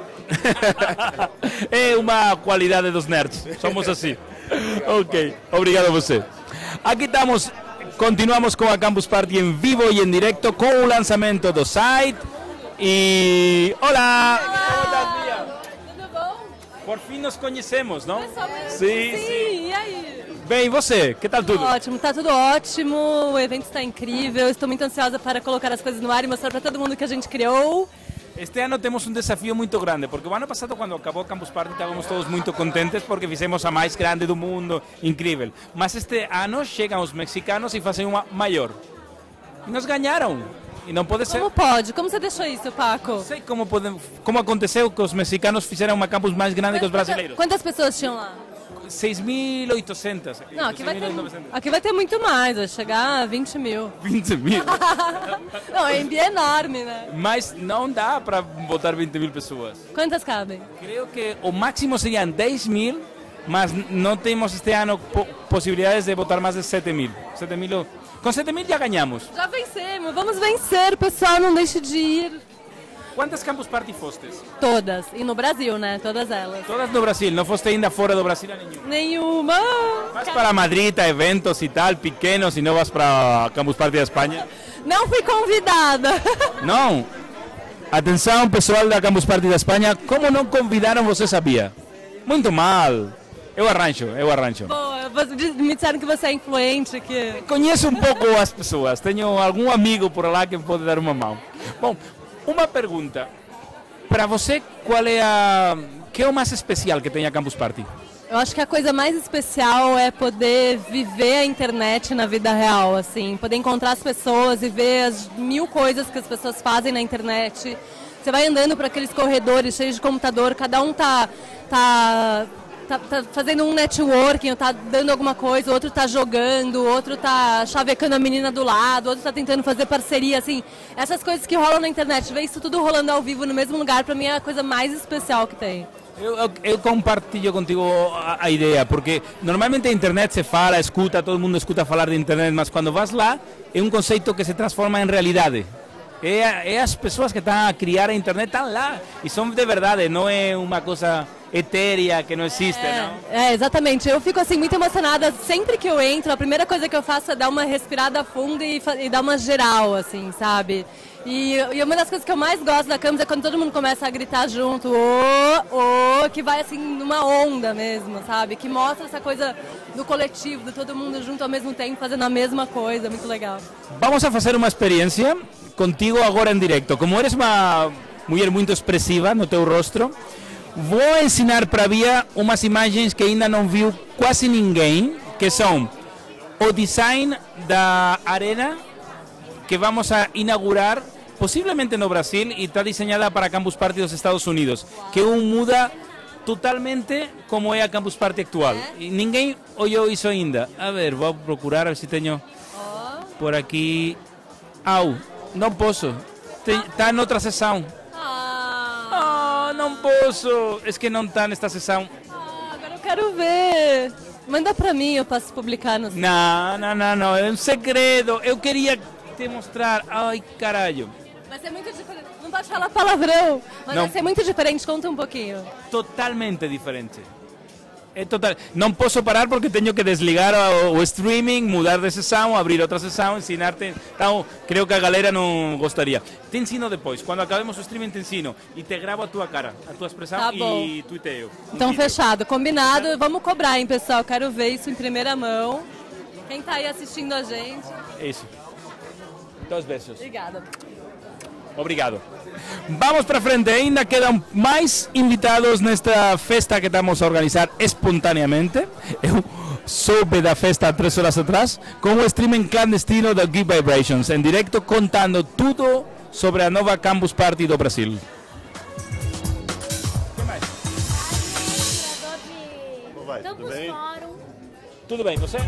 É uma qualidade dos nerds. Somos assim. Ok. Obrigado a você. Aqui estamos... Continuamos com a Campus Party em vivo e em directo com o lançamento do site. E... Olá! Olá! Tudo bom? Por fim nos conhecemos, não? Pessoalmente, Sim, sim. sim. E aí? Bem, e você? Que tal tudo? Ótimo, tá tudo ótimo. O evento está incrível. Estou muito ansiosa para colocar as coisas no ar e mostrar para todo mundo que a gente criou. Este ano temos um desafio muito grande, porque o ano passado, quando acabou a Campus Party, estávamos todos muito contentes porque fizemos a mais grande do mundo, incrível. Mas este ano chegam os mexicanos e fazem uma maior. E nos ganharam. E não pode ser. Como pode? Como você deixou isso, Paco? Não sei como, pode, como aconteceu que os mexicanos fizeram uma campus mais grande que os brasileiros. Quantas pessoas tinham lá? seis mil e oitocentos. Não, aqui vai, ter, aqui vai ter muito mais, vai chegar a vinte mil. vinte mil? Não, a M B é enorme, né? Mas não dá para botar vinte mil pessoas. Quantas cabem? Creio que o máximo seriam dez mil, mas não temos este ano po possibilidades de botar mais de sete mil. sete mil. Com sete mil já ganhamos. Já vencemos, vamos vencer, pessoal, não deixe de ir. Quantas Campus Party fostes? Todas, e no Brasil, né? Todas elas. Todas no Brasil, não foste ainda fora do Brasil a nenhuma? Nenhuma. Vas para Madrid a eventos e tal, pequenos, e não vas para Campus Party da Espanha? Não fui convidada. Não. Atenção, pessoal da Campus Party da Espanha, como não convidaram, você sabia? Muito mal. Eu arranjo, eu arranjo. Boa, me disseram que você é influente. Que... Conheço um pouco as pessoas, tenho algum amigo por lá que pode dar uma mão. Bom, uma pergunta. Para você, qual é a... que é o mais especial que tem a Campus Party? Eu acho que a coisa mais especial é poder viver a internet na vida real, assim, poder encontrar as pessoas e ver as mil coisas que as pessoas fazem na internet. Você vai andando por aqueles corredores cheios de computador, cada um tá, tá, tá, tá fazendo um networking, tá dando alguma coisa, o outro tá jogando, o outro tá chavecando a menina do lado, o outro tá tentando fazer parceria, assim, essas coisas que rolam na internet, ver isso tudo rolando ao vivo no mesmo lugar, pra mim é a coisa mais especial que tem. Eu, eu, eu compartilho contigo a, a ideia, porque normalmente a internet se fala, escuta, todo mundo escuta falar de internet, mas quando vas lá é um conceito que se transforma em realidade. É, é as pessoas que estão a criar a internet estão lá e são de verdade, não é uma coisa etérea que não existe, é, não? É, exatamente. Eu fico assim muito emocionada sempre que eu entro. A primeira coisa que eu faço é dar uma respirada funda e, e dar uma geral, assim, sabe? E, e uma das coisas que eu mais gosto da Campus é quando todo mundo começa a gritar junto, ô, ô, que vai assim numa onda mesmo, sabe? Que mostra essa coisa do coletivo, de todo mundo junto ao mesmo tempo, fazendo a mesma coisa, muito legal. Vamos a fazer uma experiência contigo agora em direto. Como eres uma mulher muito expressiva no teu rosto, vou ensinar para a Bia umas imagens que ainda não viu quase ninguém, que são o design da arena que vamos a inaugurar possivelmente no Brasil e está diseñada para a Campus Party dos Estados Unidos, que um muda totalmente como é a Campus Party actual. E ninguém olhou isso ainda. A ver, vou procurar, a ver se tenho por aqui. Au, não posso. Está em outra sessão. Ah, não posso. É que não está nesta sessão. Ah, agora eu quero ver. Manda para mim, eu posso publicar no... Não, não, não, não. É um segredo. Eu queria te mostrar. Ai, caralho. Vai ser muito diferente. Não pode falar palavrão, mas não. Vai ser muito diferente. Conta um pouquinho. Totalmente diferente. É total. Não posso parar porque tenho que desligar o, o streaming, mudar de sessão, abrir outra sessão, ensinar-te. Então, creio que a galera não gostaria. Te ensino depois. Quando acabemos o streaming, te ensino. E te gravo a tua cara, a tua expressão tá e tuiteio. Então, fechado. Combinado. Vamos cobrar, hein, pessoal? Quero ver isso em primeira mão. Quem tá aí assistindo a gente. Isso. Dois beijos. Obrigada. Obrigado. Vamos para frente, ainda quedam mais invitados nesta festa que estamos a organizar espontaneamente. Eu soube da festa há três horas atrás, com o streaming clandestino da Good Vibrations, em direto contando tudo sobre a nova Campus Party do Brasil. Como vai? Tudo bem? Tudo bem, você?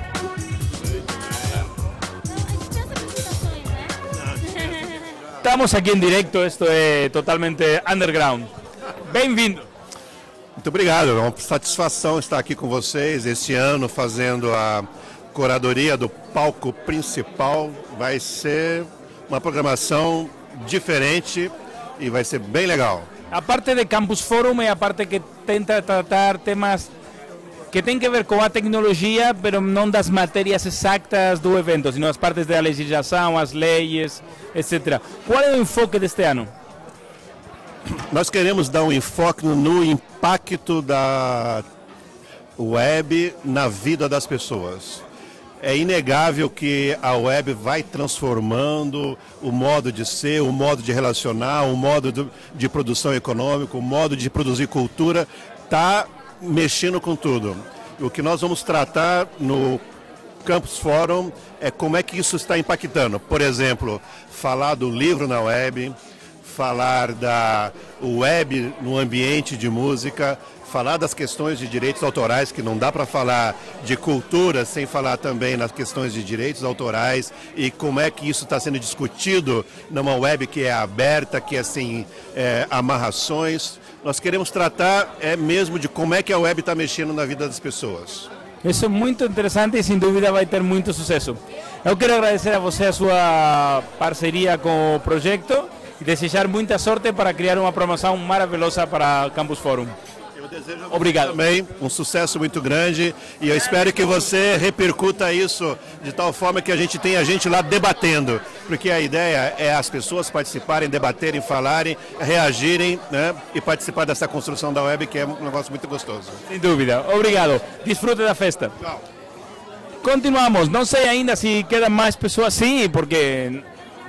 Estamos aqui em direto, isto é totalmente underground. Bem-vindo. Muito obrigado, é uma satisfação estar aqui com vocês este ano fazendo a curadoria do palco principal. Vai ser uma programação diferente e vai ser bem legal. A parte de Campus Forum é a parte que tenta tratar temas que tem que ver com a tecnologia, mas não das matérias exatas do evento, sino as partes da legislação, as leis, etcétera. Qual é o enfoque deste ano? Nós queremos dar um enfoque no impacto da web na vida das pessoas. É inegável que a web vai transformando o modo de ser, o modo de relacionar, o modo de produção econômica, o modo de produzir cultura, está mexendo com tudo. O que nós vamos tratar no Campus Forum é como é que isso está impactando. Por exemplo, falar do livro na web, falar da web no ambiente de música, falar das questões de direitos autorais, que não dá para falar de cultura sem falar também nas questões de direitos autorais e como é que isso está sendo discutido numa web que é aberta, que é sem é, amarrações. Nós queremos tratar é mesmo de como é que a web está mexendo na vida das pessoas. Isso é muito interessante e sem dúvida vai ter muito sucesso. Eu quero agradecer a você a sua parceria com o projeto e desejar muita sorte para criar uma promoção maravilhosa para o Campus Forum. Obrigado. Também um sucesso muito grande e eu espero que você repercuta isso de tal forma que a gente tenha gente lá debatendo, porque a ideia é as pessoas participarem, debaterem, falarem, reagirem, né, e participar dessa construção da web, que é um negócio muito gostoso. Sem dúvida. Obrigado. Desfrute da festa. Tchau. Continuamos. Não sei ainda se quedam mais pessoas, sim, porque...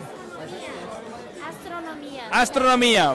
Astronomia. Astronomia.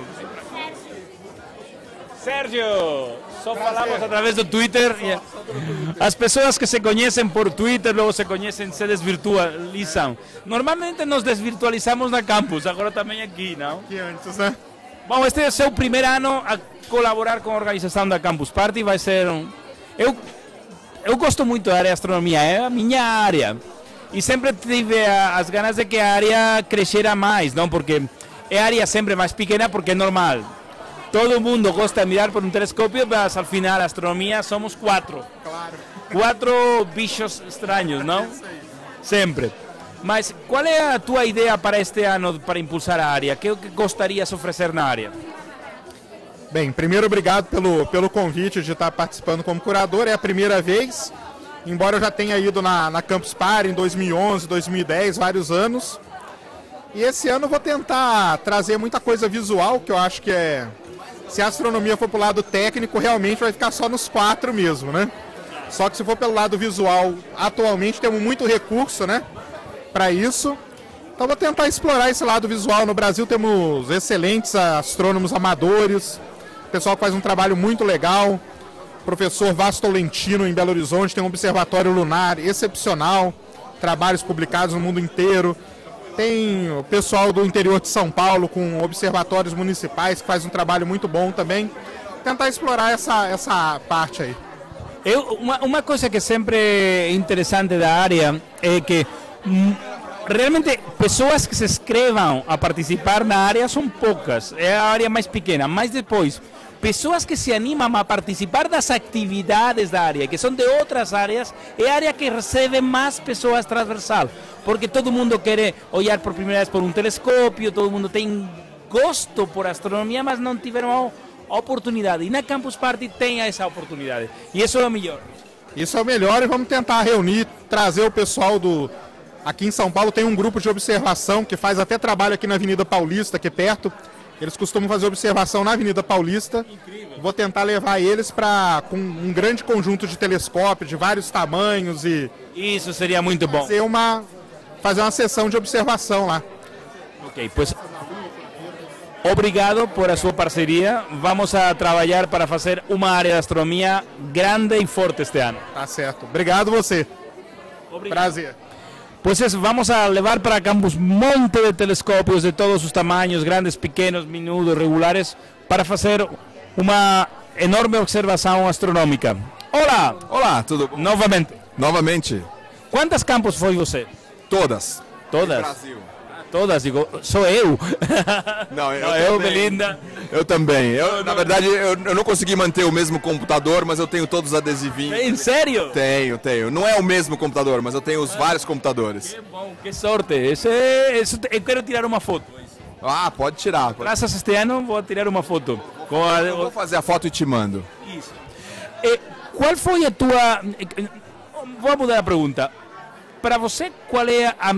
Sérgio, só falamos através do Twitter. As pessoas que se conhecem por Twitter, logo se conhecem, se desvirtualizam. Normalmente nos desvirtualizamos na campus, agora também aqui, não? Que antes, né? Bom, este é o seu primeiro ano a colaborar com a organização da Campus Party, vai ser um... Eu, eu gosto muito da área de astronomia, é a minha área. E sempre tive as ganas de que a área crescera mais, não? Porque é a área sempre mais pequena, porque é normal. Todo mundo gosta de mirar por um telescópio, mas ao final a astronomia somos quatro. Claro. Quatro bichos estranhos, não? Sempre. Mas qual é a tua ideia para este ano para impulsar a área? O que gostarias de oferecer na área? Bem, primeiro obrigado pelo, pelo convite de estar participando como curador. É a primeira vez, embora eu já tenha ido na, na Campus Party em dois mil e onze, dois mil e dez, vários anos. E esse ano eu vou tentar trazer muita coisa visual, que eu acho que é... Se a astronomia for para o lado técnico, realmente vai ficar só nos quatro mesmo, né? Só que se for pelo lado visual, atualmente temos muito recurso, né? Para isso. Então vou tentar explorar esse lado visual. No Brasil temos excelentes astrônomos amadores, pessoal que faz um trabalho muito legal. Professor Vasco Tolentino em Belo Horizonte tem um observatório lunar excepcional, trabalhos publicados no mundo inteiro. Tem o pessoal do interior de São Paulo com observatórios municipais que faz um trabalho muito bom também. Tentar explorar essa, essa parte aí. Eu, uma, uma coisa que sempre é interessante da área é que hum, realmente pessoas que se inscrevam a participar na área são poucas. É a área mais pequena. Mas depois, pessoas que se animam a participar das atividades da área, que são de outras áreas, é a área que recebe mais pessoas transversal. Porque todo mundo quer olhar por primeira vez por um telescópio, todo mundo tem gosto por astronomia, mas não tiveram a oportunidade. E na Campus Party tem essa oportunidade. E isso é o melhor. Isso é o melhor e vamos tentar reunir, trazer o pessoal do... Aqui em São Paulo tem um grupo de observação que faz até trabalho aqui na Avenida Paulista, aqui perto. Eles costumam fazer observação na Avenida Paulista. Incrível. Vou tentar levar eles para com um grande conjunto de telescópios de vários tamanhos e... Isso seria muito bom. Fazer uma, fazer uma sessão de observação lá. Ok, pois... Obrigado por a sua parceria. Vamos a trabalhar para fazer uma área de astronomia grande e forte este ano. Tá certo. Obrigado você. Obrigado. Prazer. Pues es, vamos a levar para Campus monte de telescópios de todos os tamanhos, grandes, pequenos, minudos, regulares, para fazer uma enorme observação astronômica. Olá! Olá, tudo bom? Novamente. Novamente. Quantas campus foi você? Todas. Todas? Brasil. Todas, digo, sou eu. Não, eu, Não, eu também. Belinda. Eu também. Eu, na verdade, eu, eu não consegui manter o mesmo computador, mas eu tenho todos os adesivinhos. Em sério? Tenho, tenho. Não é o mesmo computador, mas eu tenho os vários computadores. Que bom, que sorte. Esse, esse, eu quero tirar uma foto. Ah, pode tirar. Pode... Graças a este ano vou tirar uma foto. Com a... Eu vou fazer a foto e te mando. Isso. E, qual foi a tua... Vou mudar a pergunta. Para você, qual é a,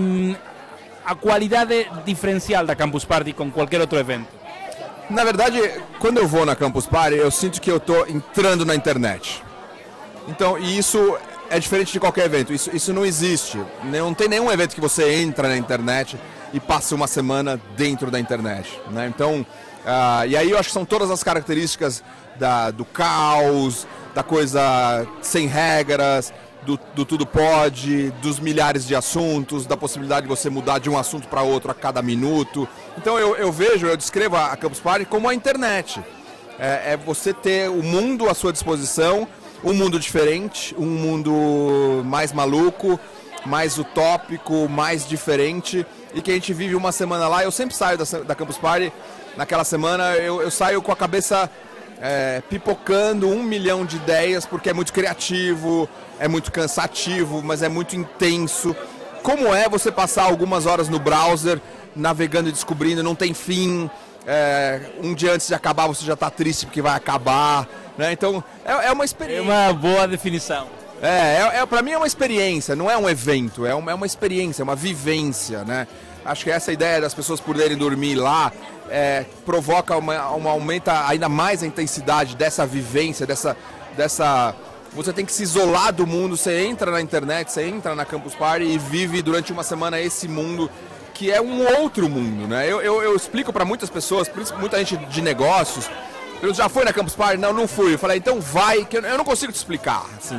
a qualidade diferencial da Campus Party com qualquer outro evento? Na verdade, quando eu vou na Campus Party, eu sinto que eu estou entrando na internet. Então, e isso é diferente de qualquer evento. Isso, isso não existe. Não tem nenhum evento que você entra na internet e passa uma semana dentro da internet, né? Então, uh, e aí eu acho que são todas as características da, do caos, da coisa sem regras, do, do tudo pode, dos milhares de assuntos, da possibilidade de você mudar de um assunto para outro a cada minuto. Então eu, eu vejo, eu descrevo a Campus Party como a internet. É, é você ter o mundo à sua disposição, um mundo diferente, um mundo mais maluco, mais utópico, mais diferente, e que a gente vive uma semana lá. Eu sempre saio da, da Campus Party, naquela semana eu, eu saio com a cabeça é, pipocando um milhão de ideias, porque é muito criativo, é muito cansativo, mas é muito intenso. Como é você passar algumas horas no browser, navegando e descobrindo, não tem fim, é, um dia antes de acabar você já está triste porque vai acabar, né? Então é, é uma experiência. É uma boa definição. É, é, é para mim é uma experiência, não é um evento, é uma, é uma experiência, é uma vivência, né? Acho que essa ideia das pessoas poderem dormir lá é, provoca uma, uma aumenta ainda mais a intensidade dessa vivência, dessa, dessa você tem que se isolar do mundo, você entra na internet, você entra na Campus Party e vive durante uma semana esse mundo que é um outro mundo, né? Eu, eu, eu explico para muitas pessoas, muita gente de negócios, eu já fui na Campus Party? Não, não fui. Eu falei, então vai, que eu, eu não consigo te explicar, assim.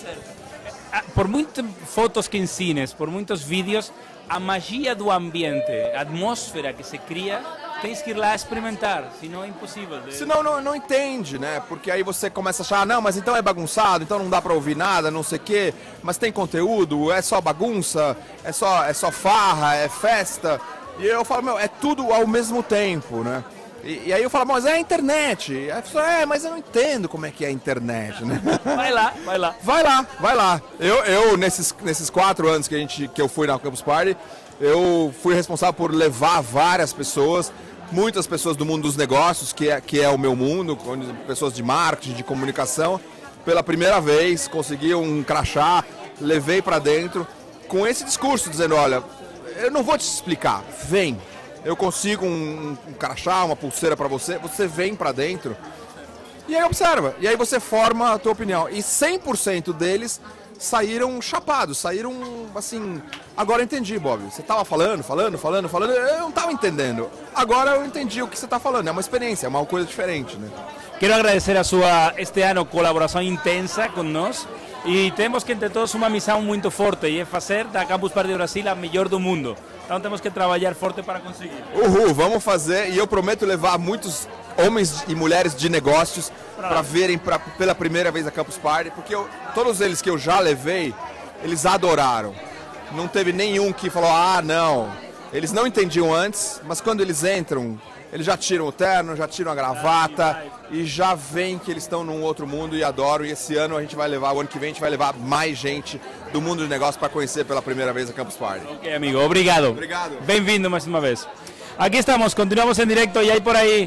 Por muitas fotos que ensines, por muitos vídeos, a magia do ambiente, a atmosfera que se cria, tens que ir lá experimentar, senão é impossível. De... Senão não, não entende, né? Porque aí você começa a achar, não, mas então é bagunçado, então não dá pra ouvir nada, não sei o quê, mas tem conteúdo, é só bagunça, é só, é só farra, é festa. E eu falo, meu, é tudo ao mesmo tempo, né? E, e aí eu falo, mas é a internet. Aí a pessoa, é, mas eu não entendo como é que é a internet, né? Vai lá, vai lá. Vai lá, vai lá. Eu, eu nesses, nesses quatro anos que, a gente, que eu fui na Campus Party, eu fui responsável por levar várias pessoas, muitas pessoas do mundo dos negócios, que é, que é o meu mundo, pessoas de marketing, de comunicação. Pela primeira vez, consegui um crachá, levei para dentro, com esse discurso, dizendo, olha, eu não vou te explicar, vem. Eu consigo um, um crachá, uma pulseira para você, você vem para dentro e aí observa. E aí você forma a tua opinião. E cem por cento deles saíram chapados, saíram assim... Agora eu entendi, Bob. Você estava falando, falando, falando, falando, eu não estava entendendo. Agora eu entendi o que você está falando. É uma experiência, é uma coisa diferente, né? Quero agradecer a sua, este ano, colaboração intensa com nós. E temos que, entre todos, uma missão muito forte, e é fazer da Campus Party Brasil a melhor do mundo. Então temos que trabalhar forte para conseguir. Uhul, vamos fazer, e eu prometo levar muitos homens e mulheres de negócios para verem pra, pela primeira vez a Campus Party, porque eu, todos eles que eu já levei, eles adoraram. Não teve nenhum que falou, ah, não. Eles não entendiam antes, mas quando eles entram, eles já tiram o terno, já tiram a gravata e já veem que eles estão num outro mundo e adoram. E esse ano a gente vai levar, o ano que vem a gente vai levar mais gente do mundo de negócio para conhecer pela primeira vez a Campus Party. Ok, amigo, obrigado. Obrigado. Bem-vindo mais uma vez. Aqui estamos, continuamos em direto e aí por aí.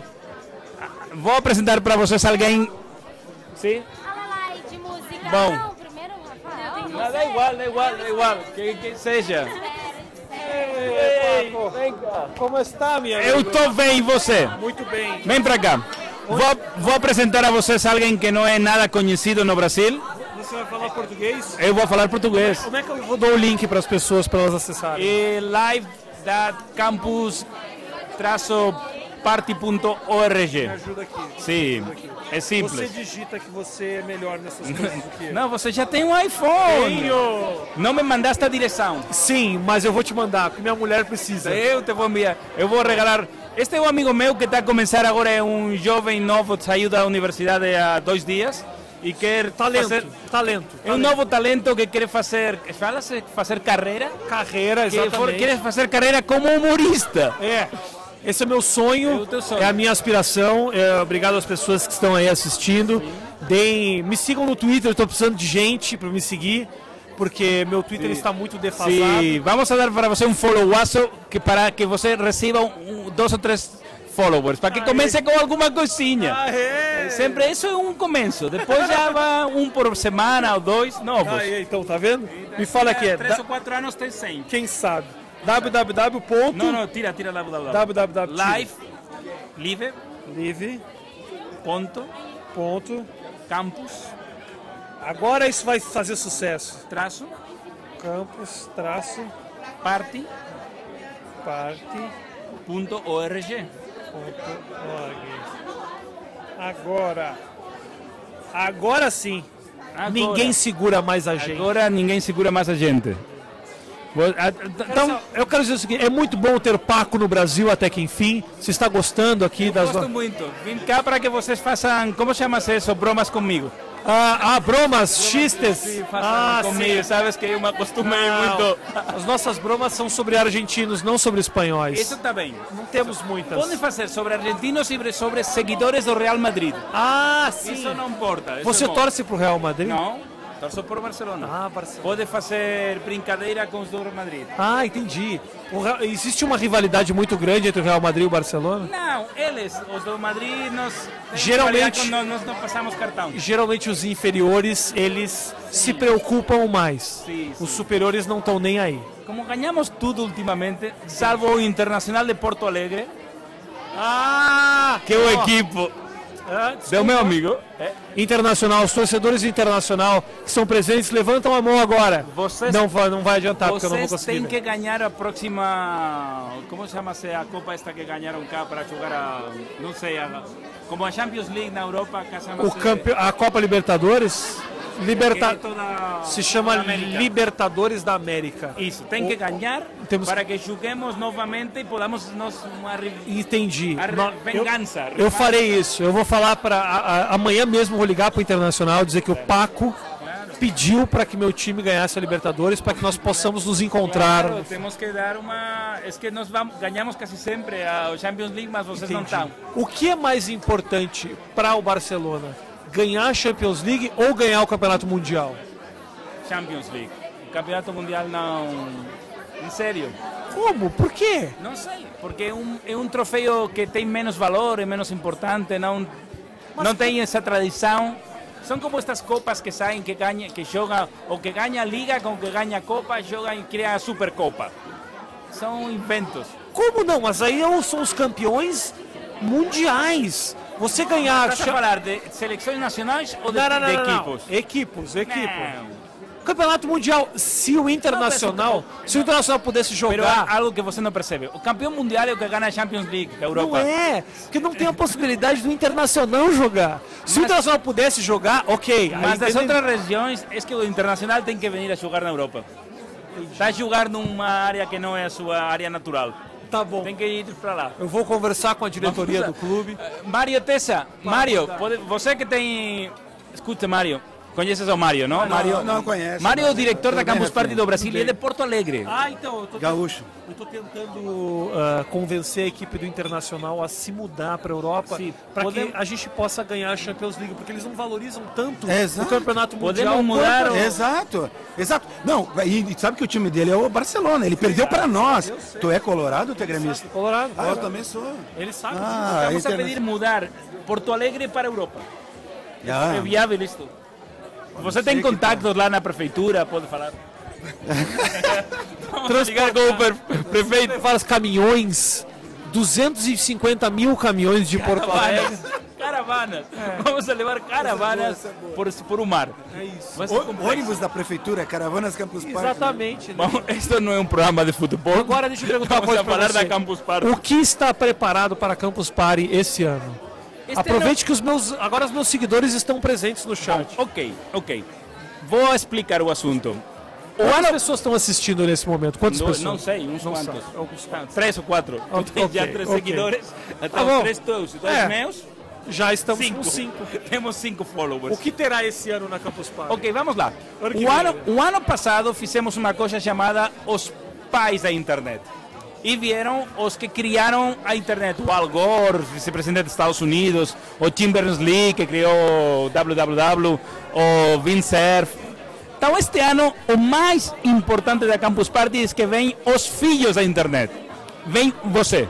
Vou apresentar para vocês alguém. Sim? de música. Bom. Não, primeiro Rafael. Não, dá igual, dá igual, dá igual. Que, que seja. Ei, vem cá. Como está, minha amiga? Eu estou bem, e você? Muito bem. Vem para cá. Vou, vou apresentar a vocês alguém que não é nada conhecido no Brasil. Você vai falar português? Eu vou falar português. Como é que eu vou dar o link para as pessoas para elas acessarem? É live da campus party ponto org. Me ajuda aqui. Sim, Me ajuda aqui. é simples. Você digita que você é melhor nessas coisas do que eu. Não, você já tem um iPhone. Tenho. Não me mandaste a direção. Sim, mas eu vou te mandar, porque minha mulher precisa. Eu te vou enviar. Eu vou regalar. Este é um amigo meu que está a começar agora, é um jovem novo, saiu da universidade há dois dias E quer talento, fazer... talento. É um novo talento que quer fazer, fala-se fazer carreira? Carreira, que exatamente. For, quer fazer carreira como humorista. É. Esse é meu sonho, é, sonho. é a minha aspiração. É, obrigado às pessoas que estão aí assistindo. Deem, me sigam no Twitter, eu estou precisando de gente para me seguir, porque meu Twitter está muito defasado. Sim, vamos a dar para você um followaço que para que você receba um, um, dois ou três followers, para que ah, comece é. com alguma coisinha. Ah, é. Sempre isso é um começo, depois já vai um por semana ou dois novos. Ah, é. Então, tá vendo? Me fala aqui. É, três ou quatro anos tem cem. Quem sabe? www. Não, não, tira, tira www. www. Live, live, live, ponto, ponto, campus. Agora isso vai fazer sucesso. Traço, campus, traço, party, party, ponto org. Ponto org. Agora, agora sim, agora. Ninguém segura mais a gente. Agora ninguém segura mais a gente. Então, eu quero dizer o seguinte, é muito bom ter Paco no Brasil até que enfim. Você está gostando aqui eu das... gosto muito. Vim cá para que vocês façam, como chama isso, bromas comigo. Ah, ah bromas, xistes. Sim, ah, comigo, sim. Sabes que eu me acostumei não, muito. As nossas bromas são sobre argentinos, não sobre espanhóis. Isso está bem. Não temos muitas. Podem fazer sobre argentinos e sobre seguidores do Real Madrid. Ah, sim. Isso não importa. Isso Você é torce para o Real Madrid? Não. Torço por Barcelona. Ah, Barcelona. Pode fazer brincadeira com os do Real Madrid. Ah, entendi. O Real... Existe uma rivalidade muito grande entre o Real Madrid e o Barcelona? Não, eles, os do Madrid, nós geralmente nós, nós não passamos cartão. Geralmente os inferiores, eles sim. se preocupam mais. Sim, os sim. superiores não estão nem aí. Como ganhamos tudo ultimamente, salvo o Internacional de Porto Alegre. Ah! Que é o equipo ah, do meu amigo. É. Internacional, os torcedores do Internacional que são presentes, levantam a mão agora. Vocês, não, vai, não vai adiantar, porque eu não vou Vocês conseguir. têm que ganhar a próxima... Como chama-se a Copa esta que ganharam cá para jogar a... Não sei, a, como a Champions League na Europa. Que o campe... A Copa Libertadores? Liberta... Toda... Se chama Libertadores da América. Isso, tem que ganhar Temos... para que joguemos novamente e podamos nós uma entendi a no... vingança. Eu, eu farei isso. Eu vou falar para amanhã mesmo vou ligar para o Internacional dizer que o Paco claro. pediu para que meu time ganhasse a Libertadores para que nós possamos nos encontrar. Claro, temos que dar uma é que nós vamos ganhamos quase sempre a Champions League, mas vocês entendi. não estão. O que é mais importante para o Barcelona? Ganhar a Champions League ou ganhar o Campeonato Mundial? Champions League. O Campeonato Mundial não... Em sério. Como? Por quê? Não sei. Porque é um, é um troféu que tem menos valor, é menos importante, não, Mas não tem essa tradição. São como estas copas que saem, que ganha, que jogam, ou que ganha a Liga, com que ganha a Copa, jogam e criam a Supercopa. São inventos. Como não? Mas aí são os campeões mundiais. Você ganhar... Estás a falar de seleções nacionais ou de, não, não, não, de não, equipos? Não. Equipos, equipos. Campeonato Mundial, se o Internacional, não, se o Internacional pudesse jogar... Pero algo que você não percebe, o campeão mundial é o que ganha a Champions League da Europa. Não é, porque não tem a possibilidade do Internacional jogar. Se mas, o Internacional pudesse jogar, ok. Mas das outras regiões, é que o Internacional tem que vir a jogar na Europa. Está a jogar numa área que não é a sua área natural. Tá bom. Tem que ir para lá. Eu vou conversar com a diretoria Vamos, do clube. Uh, Mário Tessa, Mário, pode, você que tem... Escuta, Mário. Conheces o Mário, não? Não, Mário, não conheço. Mário é o diretor da Campus Party do Brasil e é de Porto Alegre. Ah, então. Eu tô Gaúcho. Eu estou tentando uh, convencer a equipe do Internacional a se mudar para a Europa para que a gente possa ganhar a Champions League, porque eles não valorizam tanto é, o Campeonato Mundial. Podemos mudar o... Exato, exato. Não, e sabe que o time dele é o Barcelona, ele perdeu para nós. Tu é colorado ou tu é gremista? Colorado. Ah, eu também sou. Ele sabe. Ah, Vamos a pedir mudar Porto Alegre para a Europa. Ah. É viável isto. Você tem contatos lá na prefeitura, pode falar. Transportar com o prefeito para os caminhões, duzentos e cinquenta mil caminhões de Porto Alegre. Caravanas. É. Vamos levar caravanas por, por o mar. É isso. O, ônibus da prefeitura, Caravanas Campus Party. Exatamente. Né? Bom, isso não é um programa de futebol. Agora deixa eu perguntar uma coisa falar você. da Campus Party. O que está preparado para a Campus Party esse ano? Este Aproveite ano... que os meus, agora os meus seguidores estão presentes no chat. Bom, ok, ok. Vou explicar o assunto. Quantas ano... pessoas estão assistindo nesse momento? Quantas não, pessoas? Não sei, uns não quantos. Sabe. Três ou quatro. Okay, já três okay. seguidores. Até ah, os três teus, dois é. meus. Já estamos Cinco. com cinco. Temos cinco followers. O que terá esse ano na Campus Party? Ok, vamos lá. Ano que O vem. ano, o ano passado fizemos uma coisa chamada os pais da internet. E vieram os que criaram a internet. O Al Gore, vice-presidente dos Estados Unidos, o Tim Berners-Lee, que criou o W W W, o Vince Cerf. Então, este ano, o mais importante da Campus Party é que vem os filhos da internet. Vem você.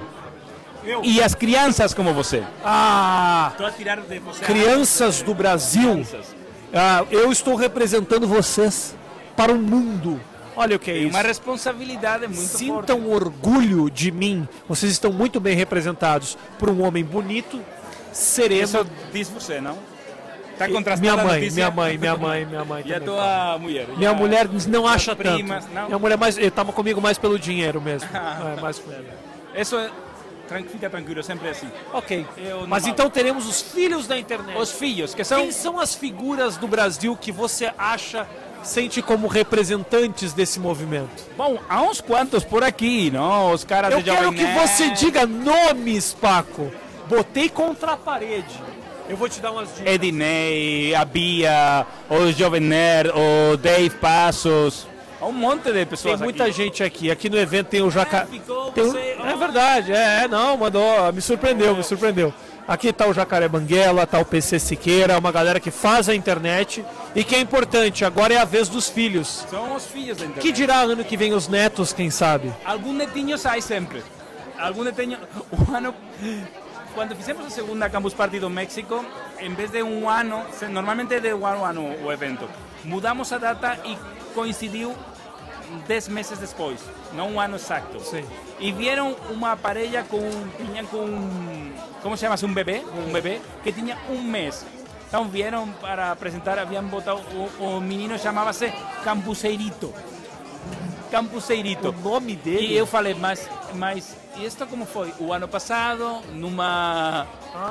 E as crianças como você. Ah! Estou a tirar de você. Crianças do Brasil, ah, eu estou representando vocês para o mundo. Olha o que é Tem isso. uma responsabilidade muito Sintam forte. orgulho de mim. Vocês estão muito bem representados por um homem bonito, sereno. Isso diz você, não? Está E contrastada minha a mãe, notícia? minha mãe, minha mãe, minha mãe. E a também tua fala. mulher? Minha Já- mulher não as acha primas, tanto. não? Minha mulher mais, estava comigo mais pelo dinheiro mesmo. é, mais com ela. Isso é... tran- Fica tranquilo, sempre é assim. Ok. Eu não Mas falo. então teremos os filhos da internet. Os filhos, que são... Quem são as figuras do Brasil que você acha, sente como representantes desse movimento? Bom, há uns quantos por aqui, não? Os caras Eu de quero Jovem que Nerd. você diga nomes, Paco. Botei contra a parede. Eu vou te dar umas dicas. Ednei, a Bia, o Jovem Nerd, o Dave Passos. Há um monte de pessoas Tem muita aqui. gente aqui. Aqui no evento tem o Jacaré. ficou Tem um- você- É verdade, é, é, não, mandou, me surpreendeu, me surpreendeu. Aqui tá o Jacaré Banguela, tá o P C Siqueira, uma galera que faz a internet e que é importante, agora é a vez dos filhos. São os filhos da internet. Que dirá ano que vem os netos, quem sabe? Algum netinho sai sempre. Algum netinho... O ano... Quando fizemos a segunda Campus Party do México, em vez de um ano, se- normalmente é de um ano a ano o evento, mudamos a data e coincidiu dez meses depois, não um ano exato. Sim. E vieram uma parelha com, tinham com, como se chama, um bebê, um bebê que tinha um mês. Então vieram para apresentar, haviam botado, o, o menino chamava-se Campuseirito. Campuseirito. O nome dele? E eu falei, mas, mas e isto como foi? O ano passado, numa,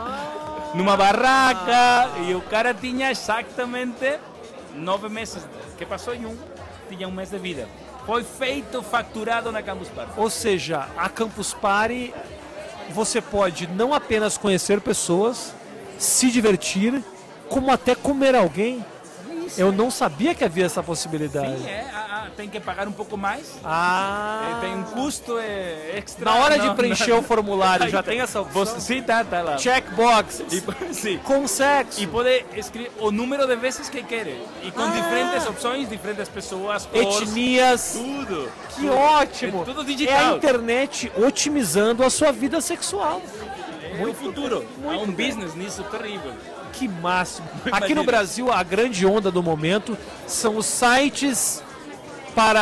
numa barraca, e o cara tinha exatamente nove meses, que passou em um, tinha um mês de vida. Foi feito, faturado na Campus Party. Ou seja, a Campus Party você pode não apenas conhecer pessoas, se divertir, como até comer alguém. Eu não sabia que havia essa possibilidade. Sim, é, a- a- tem que pagar um pouco mais. Ah. É, tem um custo é, extra. Na hora de Não, preencher não. o formulário, já Aí tem essa opção? Você, sim, tá, tá lá. Checkbox. E, sim. Com sexo. E pode escrever o número de vezes que quer. E com Ah. diferentes opções, diferentes pessoas, cores, Etnias. tudo. Que Tudo. ótimo. É tudo É a digital. internet otimizando a sua vida sexual. É o futuro. Há um business nisso terrível. Que máximo. Aqui Imagina. no Brasil, a grande onda do momento são os sites para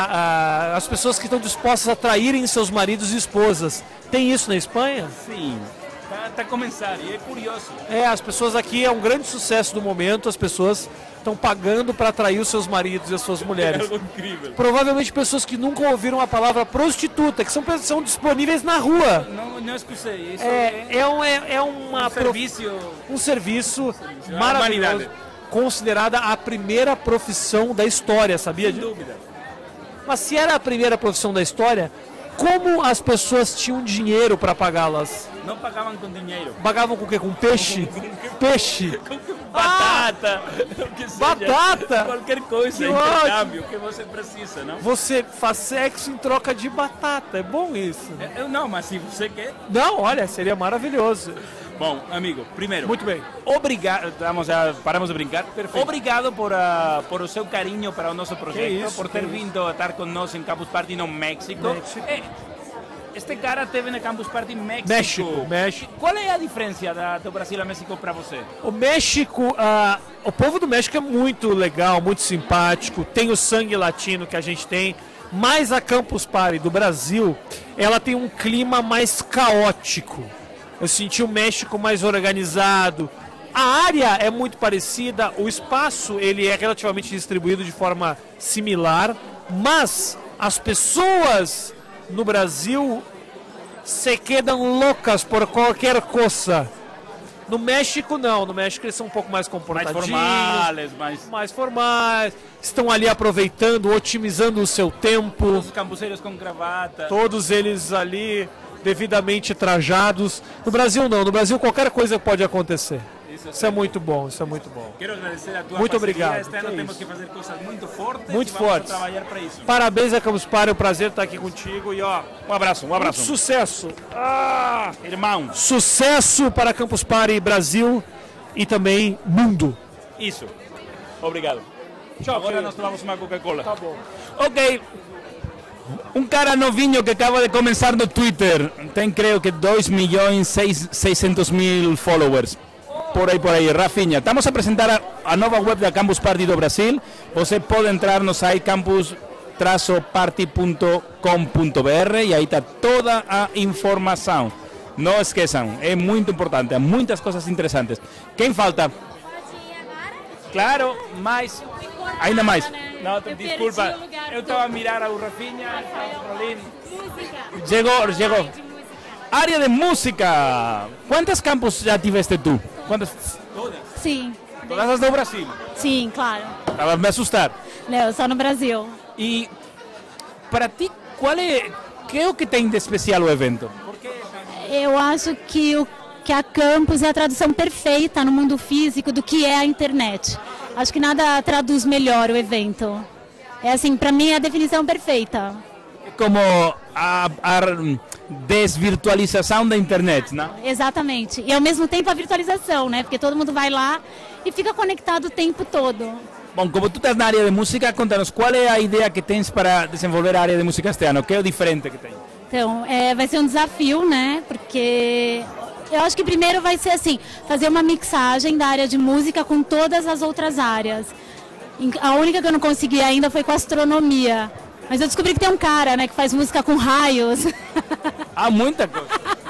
ah, as pessoas que estão dispostas a traírem seus maridos e esposas. Tem isso na Espanha? Sim. Tá, tá a começar. E é curioso. É, as pessoas aqui, é um grande sucesso do momento, as pessoas estão pagando para atrair os seus maridos e as suas É mulheres. algo incrível. Provavelmente pessoas que nunca ouviram a palavra prostituta, que são, são disponíveis na rua. Não, não escutei. Isso É, é, um, é, é uma um prof- serviço. um serviço A maravilhoso, humanidade. considerada a primeira profissão da história, sabia? Sem dúvida. Mas se era a primeira profissão da história, como as pessoas tinham dinheiro para pagá-las? Não pagavam com dinheiro. Pagavam com o quê? Com peixe? Peixe? Batata. o que seja. Batata? Qualquer coisa, Que intercâmbio que você precisa, não? Você faz sexo em troca de batata, é bom isso. É, Eu não, mas se você quer. Não, olha, seria maravilhoso. Bom, amigo, primeiro. Muito bem. Obrigado, vamos já paramos de brincar. Perfeito. Obrigado por, ah, por o seu carinho para o nosso projeto, isso, por que ter isso. vindo a estar conosco em Campus Party no México. México. Eh, este cara teve na Campus Party México. México, México. Qual é a diferença da, do Brasil a México para você? O México, ah, o povo do México é muito legal, muito simpático, tem o sangue latino que a gente tem, mas a Campus Party do Brasil, ela tem um clima mais caótico. Eu senti o México mais organizado. A área é muito parecida, o espaço ele é relativamente distribuído de forma similar, mas as pessoas no Brasil se quedam loucas por qualquer coisa. No México não, no México eles são um pouco mais Mais comportadinhos, formais, mais. mais formais, estão ali aproveitando, otimizando o seu tempo, Os campuceiros com gravata. todos eles ali devidamente trajados. No Brasil não, no Brasil qualquer coisa pode acontecer. Isso é muito bom, isso é muito bom. Quero agradecer a tua Muito parceria. obrigado. Este ano Que temos isso. que fazer coisas muito fortes Muito e vamos fortes. trabalhar para isso. Parabéns a Campus Party, é um prazer estar aqui contigo e ó, um abraço, um abraço. Muito sucesso. Ah, irmão. Sucesso para Campus Party Brasil e também mundo. Isso. Obrigado. Tchau, Agora querido. nós tomamos uma Coca-Cola. Tá bom. Ok. Um cara novinho que acaba de começar no Twitter. Tem, creio que, dois milhões e seiscentos mil followers. Por aí, por aí. Rafinha, estamos a apresentar a, a nova web da Campus Party do Brasil. Você pode entrar no site campus party ponto com ponto b r e aí está toda a informação. Não esqueçam, é muito importante, há muitas coisas interessantes. Quem falta? Claro, mais. Ainda mais. Não, desculpa, eu estava a mirar ao Rafinha, ao Rolin. Chegou, chegou. Área de música. Quantas campus já tiveste tu? Quantas? Sim. Todas as do Brasil? Sim, claro. Estava a me assustar. Não, só no Brasil. E para ti, qual é, que é o que tem de especial o evento? Eu acho que, o, que a Campus é a tradução perfeita no mundo físico do que é a internet. Acho que nada traduz melhor o evento. É assim, para mim é a definição perfeita. Como a, a desvirtualização da internet, não? Exatamente. E ao mesmo tempo a virtualização, né? Porque todo mundo vai lá e fica conectado o tempo todo. Bom, como tu estás na área de música, conta-nos qual é a ideia que tens para desenvolver a área de música este ano? O que é o diferente que tem? Então, é, vai ser um desafio, né? Porque eu acho que primeiro vai ser assim, fazer uma mixagem da área de música com todas as outras áreas. A única que eu não consegui ainda foi com astronomia. Mas eu descobri que tem um cara, né, que faz música com raios. Há muita coisa.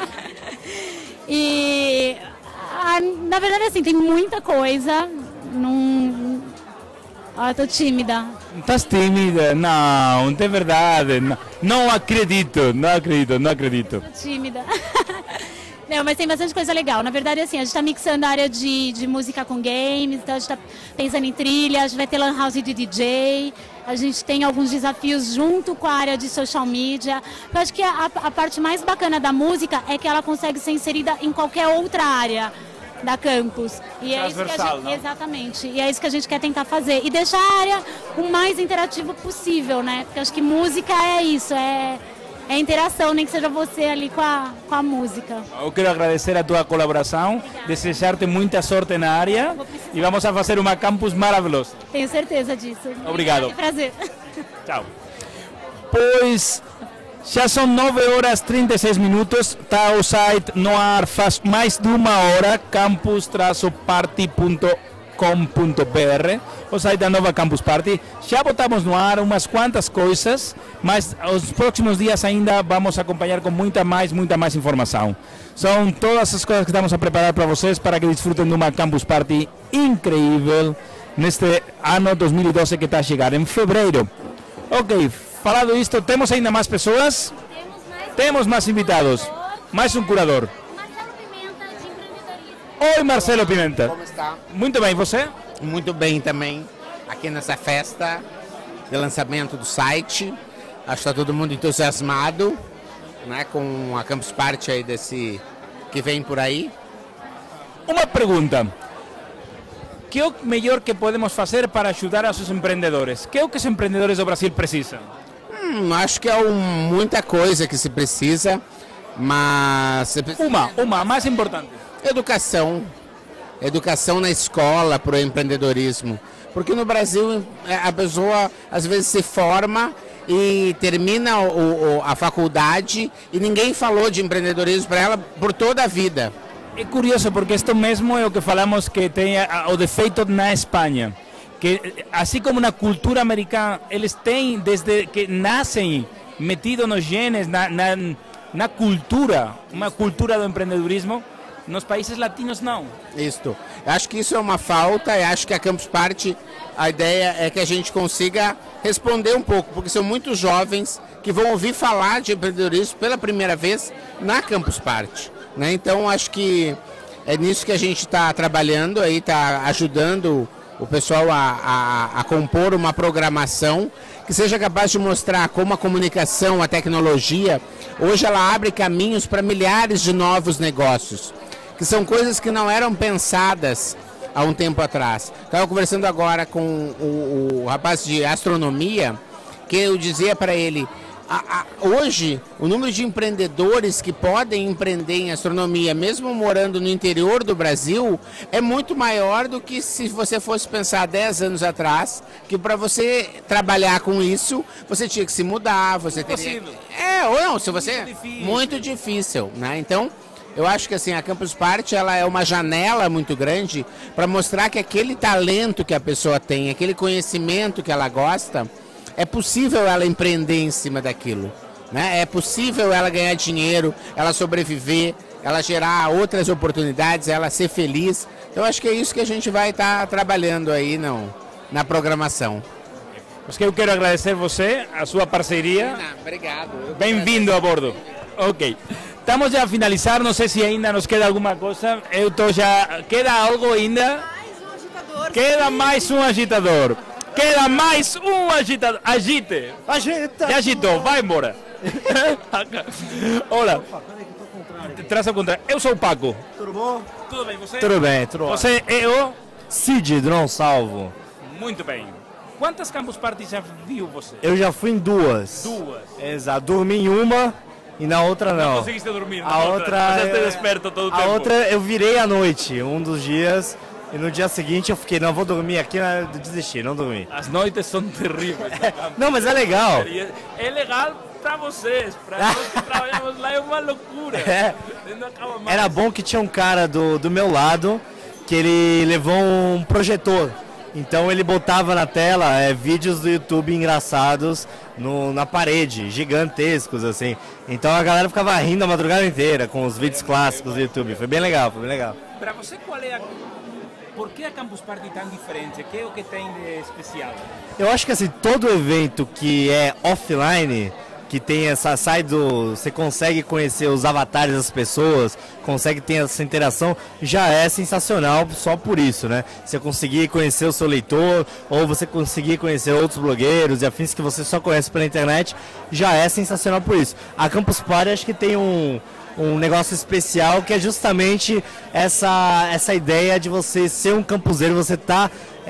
E, ah, na verdade, assim, tem muita coisa. Num... Ah, eu tô tímida. Estás tímida? Não, de verdade. Não, não acredito, não acredito, não acredito. Tô tímida. Não, mas tem bastante coisa legal. Na verdade, assim, a gente está mixando a área de, de música com games, então a gente está pensando em trilha, a gente vai ter lan house de D J, a gente tem alguns desafios junto com a área de social media. Eu acho que a, a parte mais bacana da música é que ela consegue ser inserida em qualquer outra área da campus. E é isso que a gente, exatamente. E é isso que a gente quer tentar fazer. E deixar a área o mais interativo possível, né? Porque eu acho que música é isso, é... É interação, nem que seja você ali com a, com a música. Eu quero agradecer a tua colaboração, desejar-te muita sorte na área e vamos a fazer uma campus maravilhosa. Tenho certeza disso. Obrigado. É prazer. Tchau. Pois já são nove horas e trinta e seis minutos, está o site no ar faz mais de uma hora, campus party ponto com ponto b r, o site da nova Campus Party. Já botamos no ar umas quantas coisas, mas os próximos dias ainda vamos acompanhar com muita mais, muita mais informação. São todas as coisas que estamos a preparar para vocês, para que desfrutem de uma Campus Party incrível neste ano dois mil e doze que está a chegar, em fevereiro. Ok, falado isto, temos ainda mais pessoas? Temos mais invitados, mais um curador. Oi, Marcelo Pimenta. Como está? Muito bem, você? Muito bem também, aqui nessa festa de lançamento do site. Acho que está todo mundo entusiasmado, né, com a Campus Party aí desse que vem por aí. Uma pergunta. Que é o melhor que podemos fazer para ajudar a os empreendedores? Que é o que os empreendedores do Brasil precisam? Hum, acho que é um, muita coisa que se precisa, mas... Uma, uma, a mais importante. Educação. Educação na escola para o empreendedorismo. Porque no Brasil a pessoa às vezes se forma e termina o, o, a faculdade e ninguém falou de empreendedorismo para ela por toda a vida. É curioso porque isto mesmo é o que falamos que tem a, o defeito na Espanha. Que assim como na cultura americana, eles têm desde que nascem metido nos genes, na, na, na cultura, uma cultura do empreendedorismo. Nos países latinos não. Isto. Acho que isso é uma falta e acho que a Campus Party, a ideia é que a gente consiga responder um pouco, porque são muitos jovens que vão ouvir falar de empreendedorismo pela primeira vez na Campus Party, né? Então acho que é nisso que a gente está trabalhando, aí está ajudando o pessoal a, a, a compor uma programação que seja capaz de mostrar como a comunicação, a tecnologia, hoje ela abre caminhos para milhares de novos negócios, que são coisas que não eram pensadas há um tempo atrás. Estava conversando agora com o, o rapaz de astronomia, que eu dizia para ele, a, a, hoje o número de empreendedores que podem empreender em astronomia, mesmo morando no interior do Brasil, é muito maior do que se você fosse pensar dez anos atrás, que para você trabalhar com isso, você tinha que se mudar, você teria... É, ou não, se você... Muito difícil, muito difícil, né? Então, eu acho que assim, a Campus Party ela é uma janela muito grande para mostrar que aquele talento que a pessoa tem, aquele conhecimento que ela gosta, é possível ela empreender em cima daquilo, né? É possível ela ganhar dinheiro, ela sobreviver, ela gerar outras oportunidades, ela ser feliz. Então acho que é isso que a gente vai estar tá trabalhando aí não, na programação. Mas que eu quero agradecer você, a sua parceria. Não, obrigado. Bem-vindo a bordo. Ok. Estamos já a finalizar, não sei se ainda nos queda alguma coisa. Eu estou já... Queda algo ainda? Mais um agitador. Queda mais um agitador. Queda mais um agitador. Agite. Agita. Já agitou, vai embora. Olá. Traz ao contrário. Eu sou o Paco. Tudo bom? Tudo bem, você? Tudo bem, tudo bom. Você é o? Cid, do Não Salvo. Muito bem. Quantas Campus Parties já viu você? Eu já fui em duas. Duas? Exato. Dormi em uma e na outra não. Não conseguiste dormir na a outra? outra Você está eu- desperto todo o A tempo. outra eu virei à noite, um dos dias. E no dia seguinte eu fiquei, não, vou dormir aqui, eu desisti, não dormi. As noites são terríveis. Não, mas é legal. É legal para vocês, para nós que trabalhamos lá é uma loucura. É. Não acaba mais. Era bom que tinha um cara do, do meu lado que ele levou um projetor. Então ele botava na tela é, vídeos do YouTube engraçados no, na parede, gigantescos assim. Então a galera ficava rindo a madrugada inteira com os vídeos clássicos do YouTube. Foi bem legal, foi bem legal. Para você, qual é a... Por que a Campus Party tão diferente? O que é o que tem de especial? Eu acho que assim, todo evento que é offline, que tem essa, sai do, você consegue conhecer os avatares das pessoas, consegue ter essa interação, já é sensacional só por isso, né? Você conseguir conhecer o seu leitor, ou você conseguir conhecer outros blogueiros e afins que você só conhece pela internet, já é sensacional por isso. A Campus Party acho que tem um... um negócio especial que é justamente essa, essa ideia de você ser um campuseiro, você tá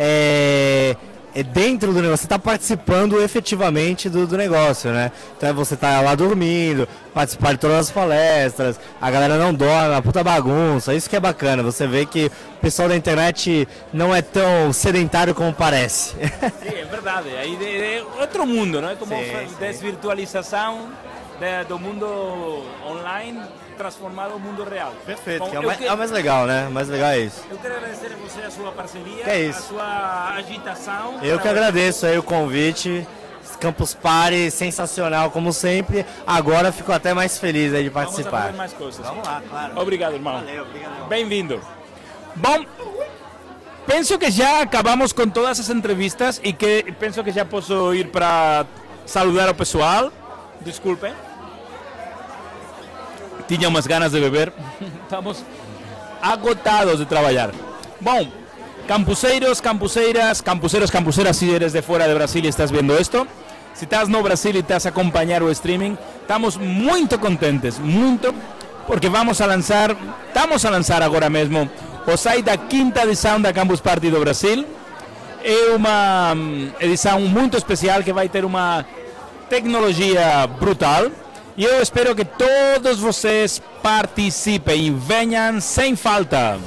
é, é dentro do negócio, você tá participando efetivamente do, do negócio, né? Então você tá lá dormindo, participar de todas as palestras, a galera não dorme, uma puta bagunça, isso que é bacana, você vê que o pessoal da internet não é tão sedentário como parece. Sim, é verdade. Aí é outro mundo, não é? Como Sim, a desvirtualização de, do mundo online transformado no mundo real. Perfeito, Bom, que é, o eu mais, que- é o mais legal, né? O mais legal é isso. Eu quero agradecer a você a sua parceria, Que é isso. a sua agitação. Eu que para- agradeço aí o convite. Campus Party, sensacional como sempre. Agora fico até mais feliz aí de Vamos a participar. fazer mais coisas. Vamos lá, claro. Obrigado, irmão. Valeu, obrigado. Bem-vindo. Bom, penso que já acabamos com todas as entrevistas e que penso que já posso ir para saludar ao pessoal. Desculpem. Tinha umas ganas de beber. Estamos agotados de trabalhar. Bom, campuseiros, campuseiras, campuseiros, campuseras, si eres de fora de Brasil e estás vendo isto, se estás no Brasil e estás a acompanhar o streaming, estamos muito contentes, muito, porque vamos a lançar, estamos a lançar agora mesmo o site da quinta edição da Campus Party do Brasil. É uma hum, edição muito especial que vai ter uma tecnologia brutal. E eu espero que todos vocês participem e venham sem falta.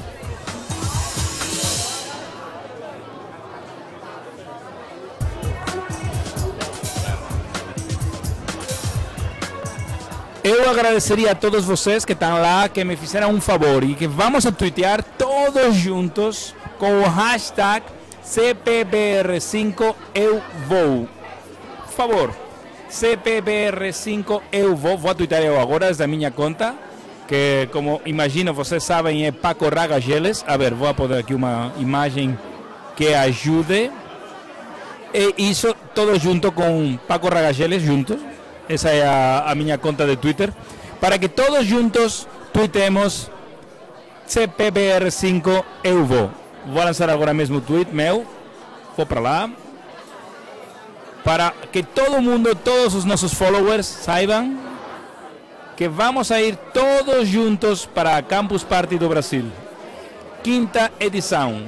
Eu agradeceria a todos vocês que estão lá, que me fizeram um favor e que vamos a tuitear todos juntos com o hashtag C P B R cinco eu vou. Por favor, C P B R cinco eu vou. Vou a tuitear eu agora desde a minha conta, que como imagino vocês sabem é Paco Ragageles. A ver, vou a pôr aqui uma imagem que ajude. E isso todo junto com Paco Ragageles juntos. Essa é a, a minha conta de Twitter, para que todos juntos tuitemos C P B R cinco eu vou. Vou lançar agora mesmo o tweet meu, vou para lá. para que todo el mundo, todos os nossos followers saibam que vamos a ir todos juntos para a Campus Party do Brasil. Quinta edição.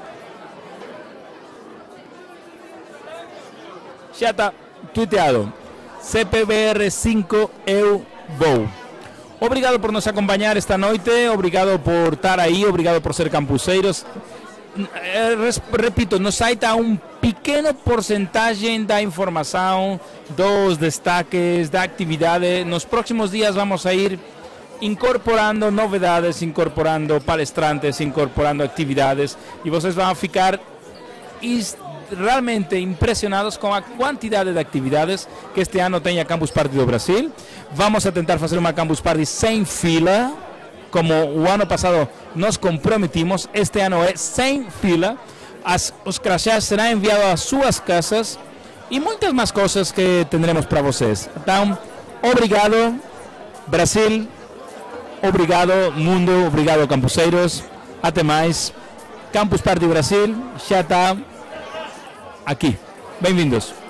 Já está tuiteado. C P B R cinco eu vou. Obrigado por nos acompanhar esta noite, obrigado por estar aí, obrigado por ser campuseiros. Repito, no site há um pequeno porcentagem da informação, dos destaques, da atividade. Nos próximos dias vamos a ir incorporando novidades, incorporando palestrantes, incorporando atividades, e vocês vão ficar realmente impressionados com a quantidade de atividades que este ano tem a Campus Party do Brasil. Vamos a tentar fazer uma Campus Party sem fila, como o ano passado nos comprometimos. Este ano é sem fila. As, os crachás serão enviados às suas casas e muitas mais coisas que teremos para vocês. Então, obrigado Brasil, obrigado mundo, obrigado campuseiros. Até mais. Campus Party Brasil já está aqui. Bem-vindos.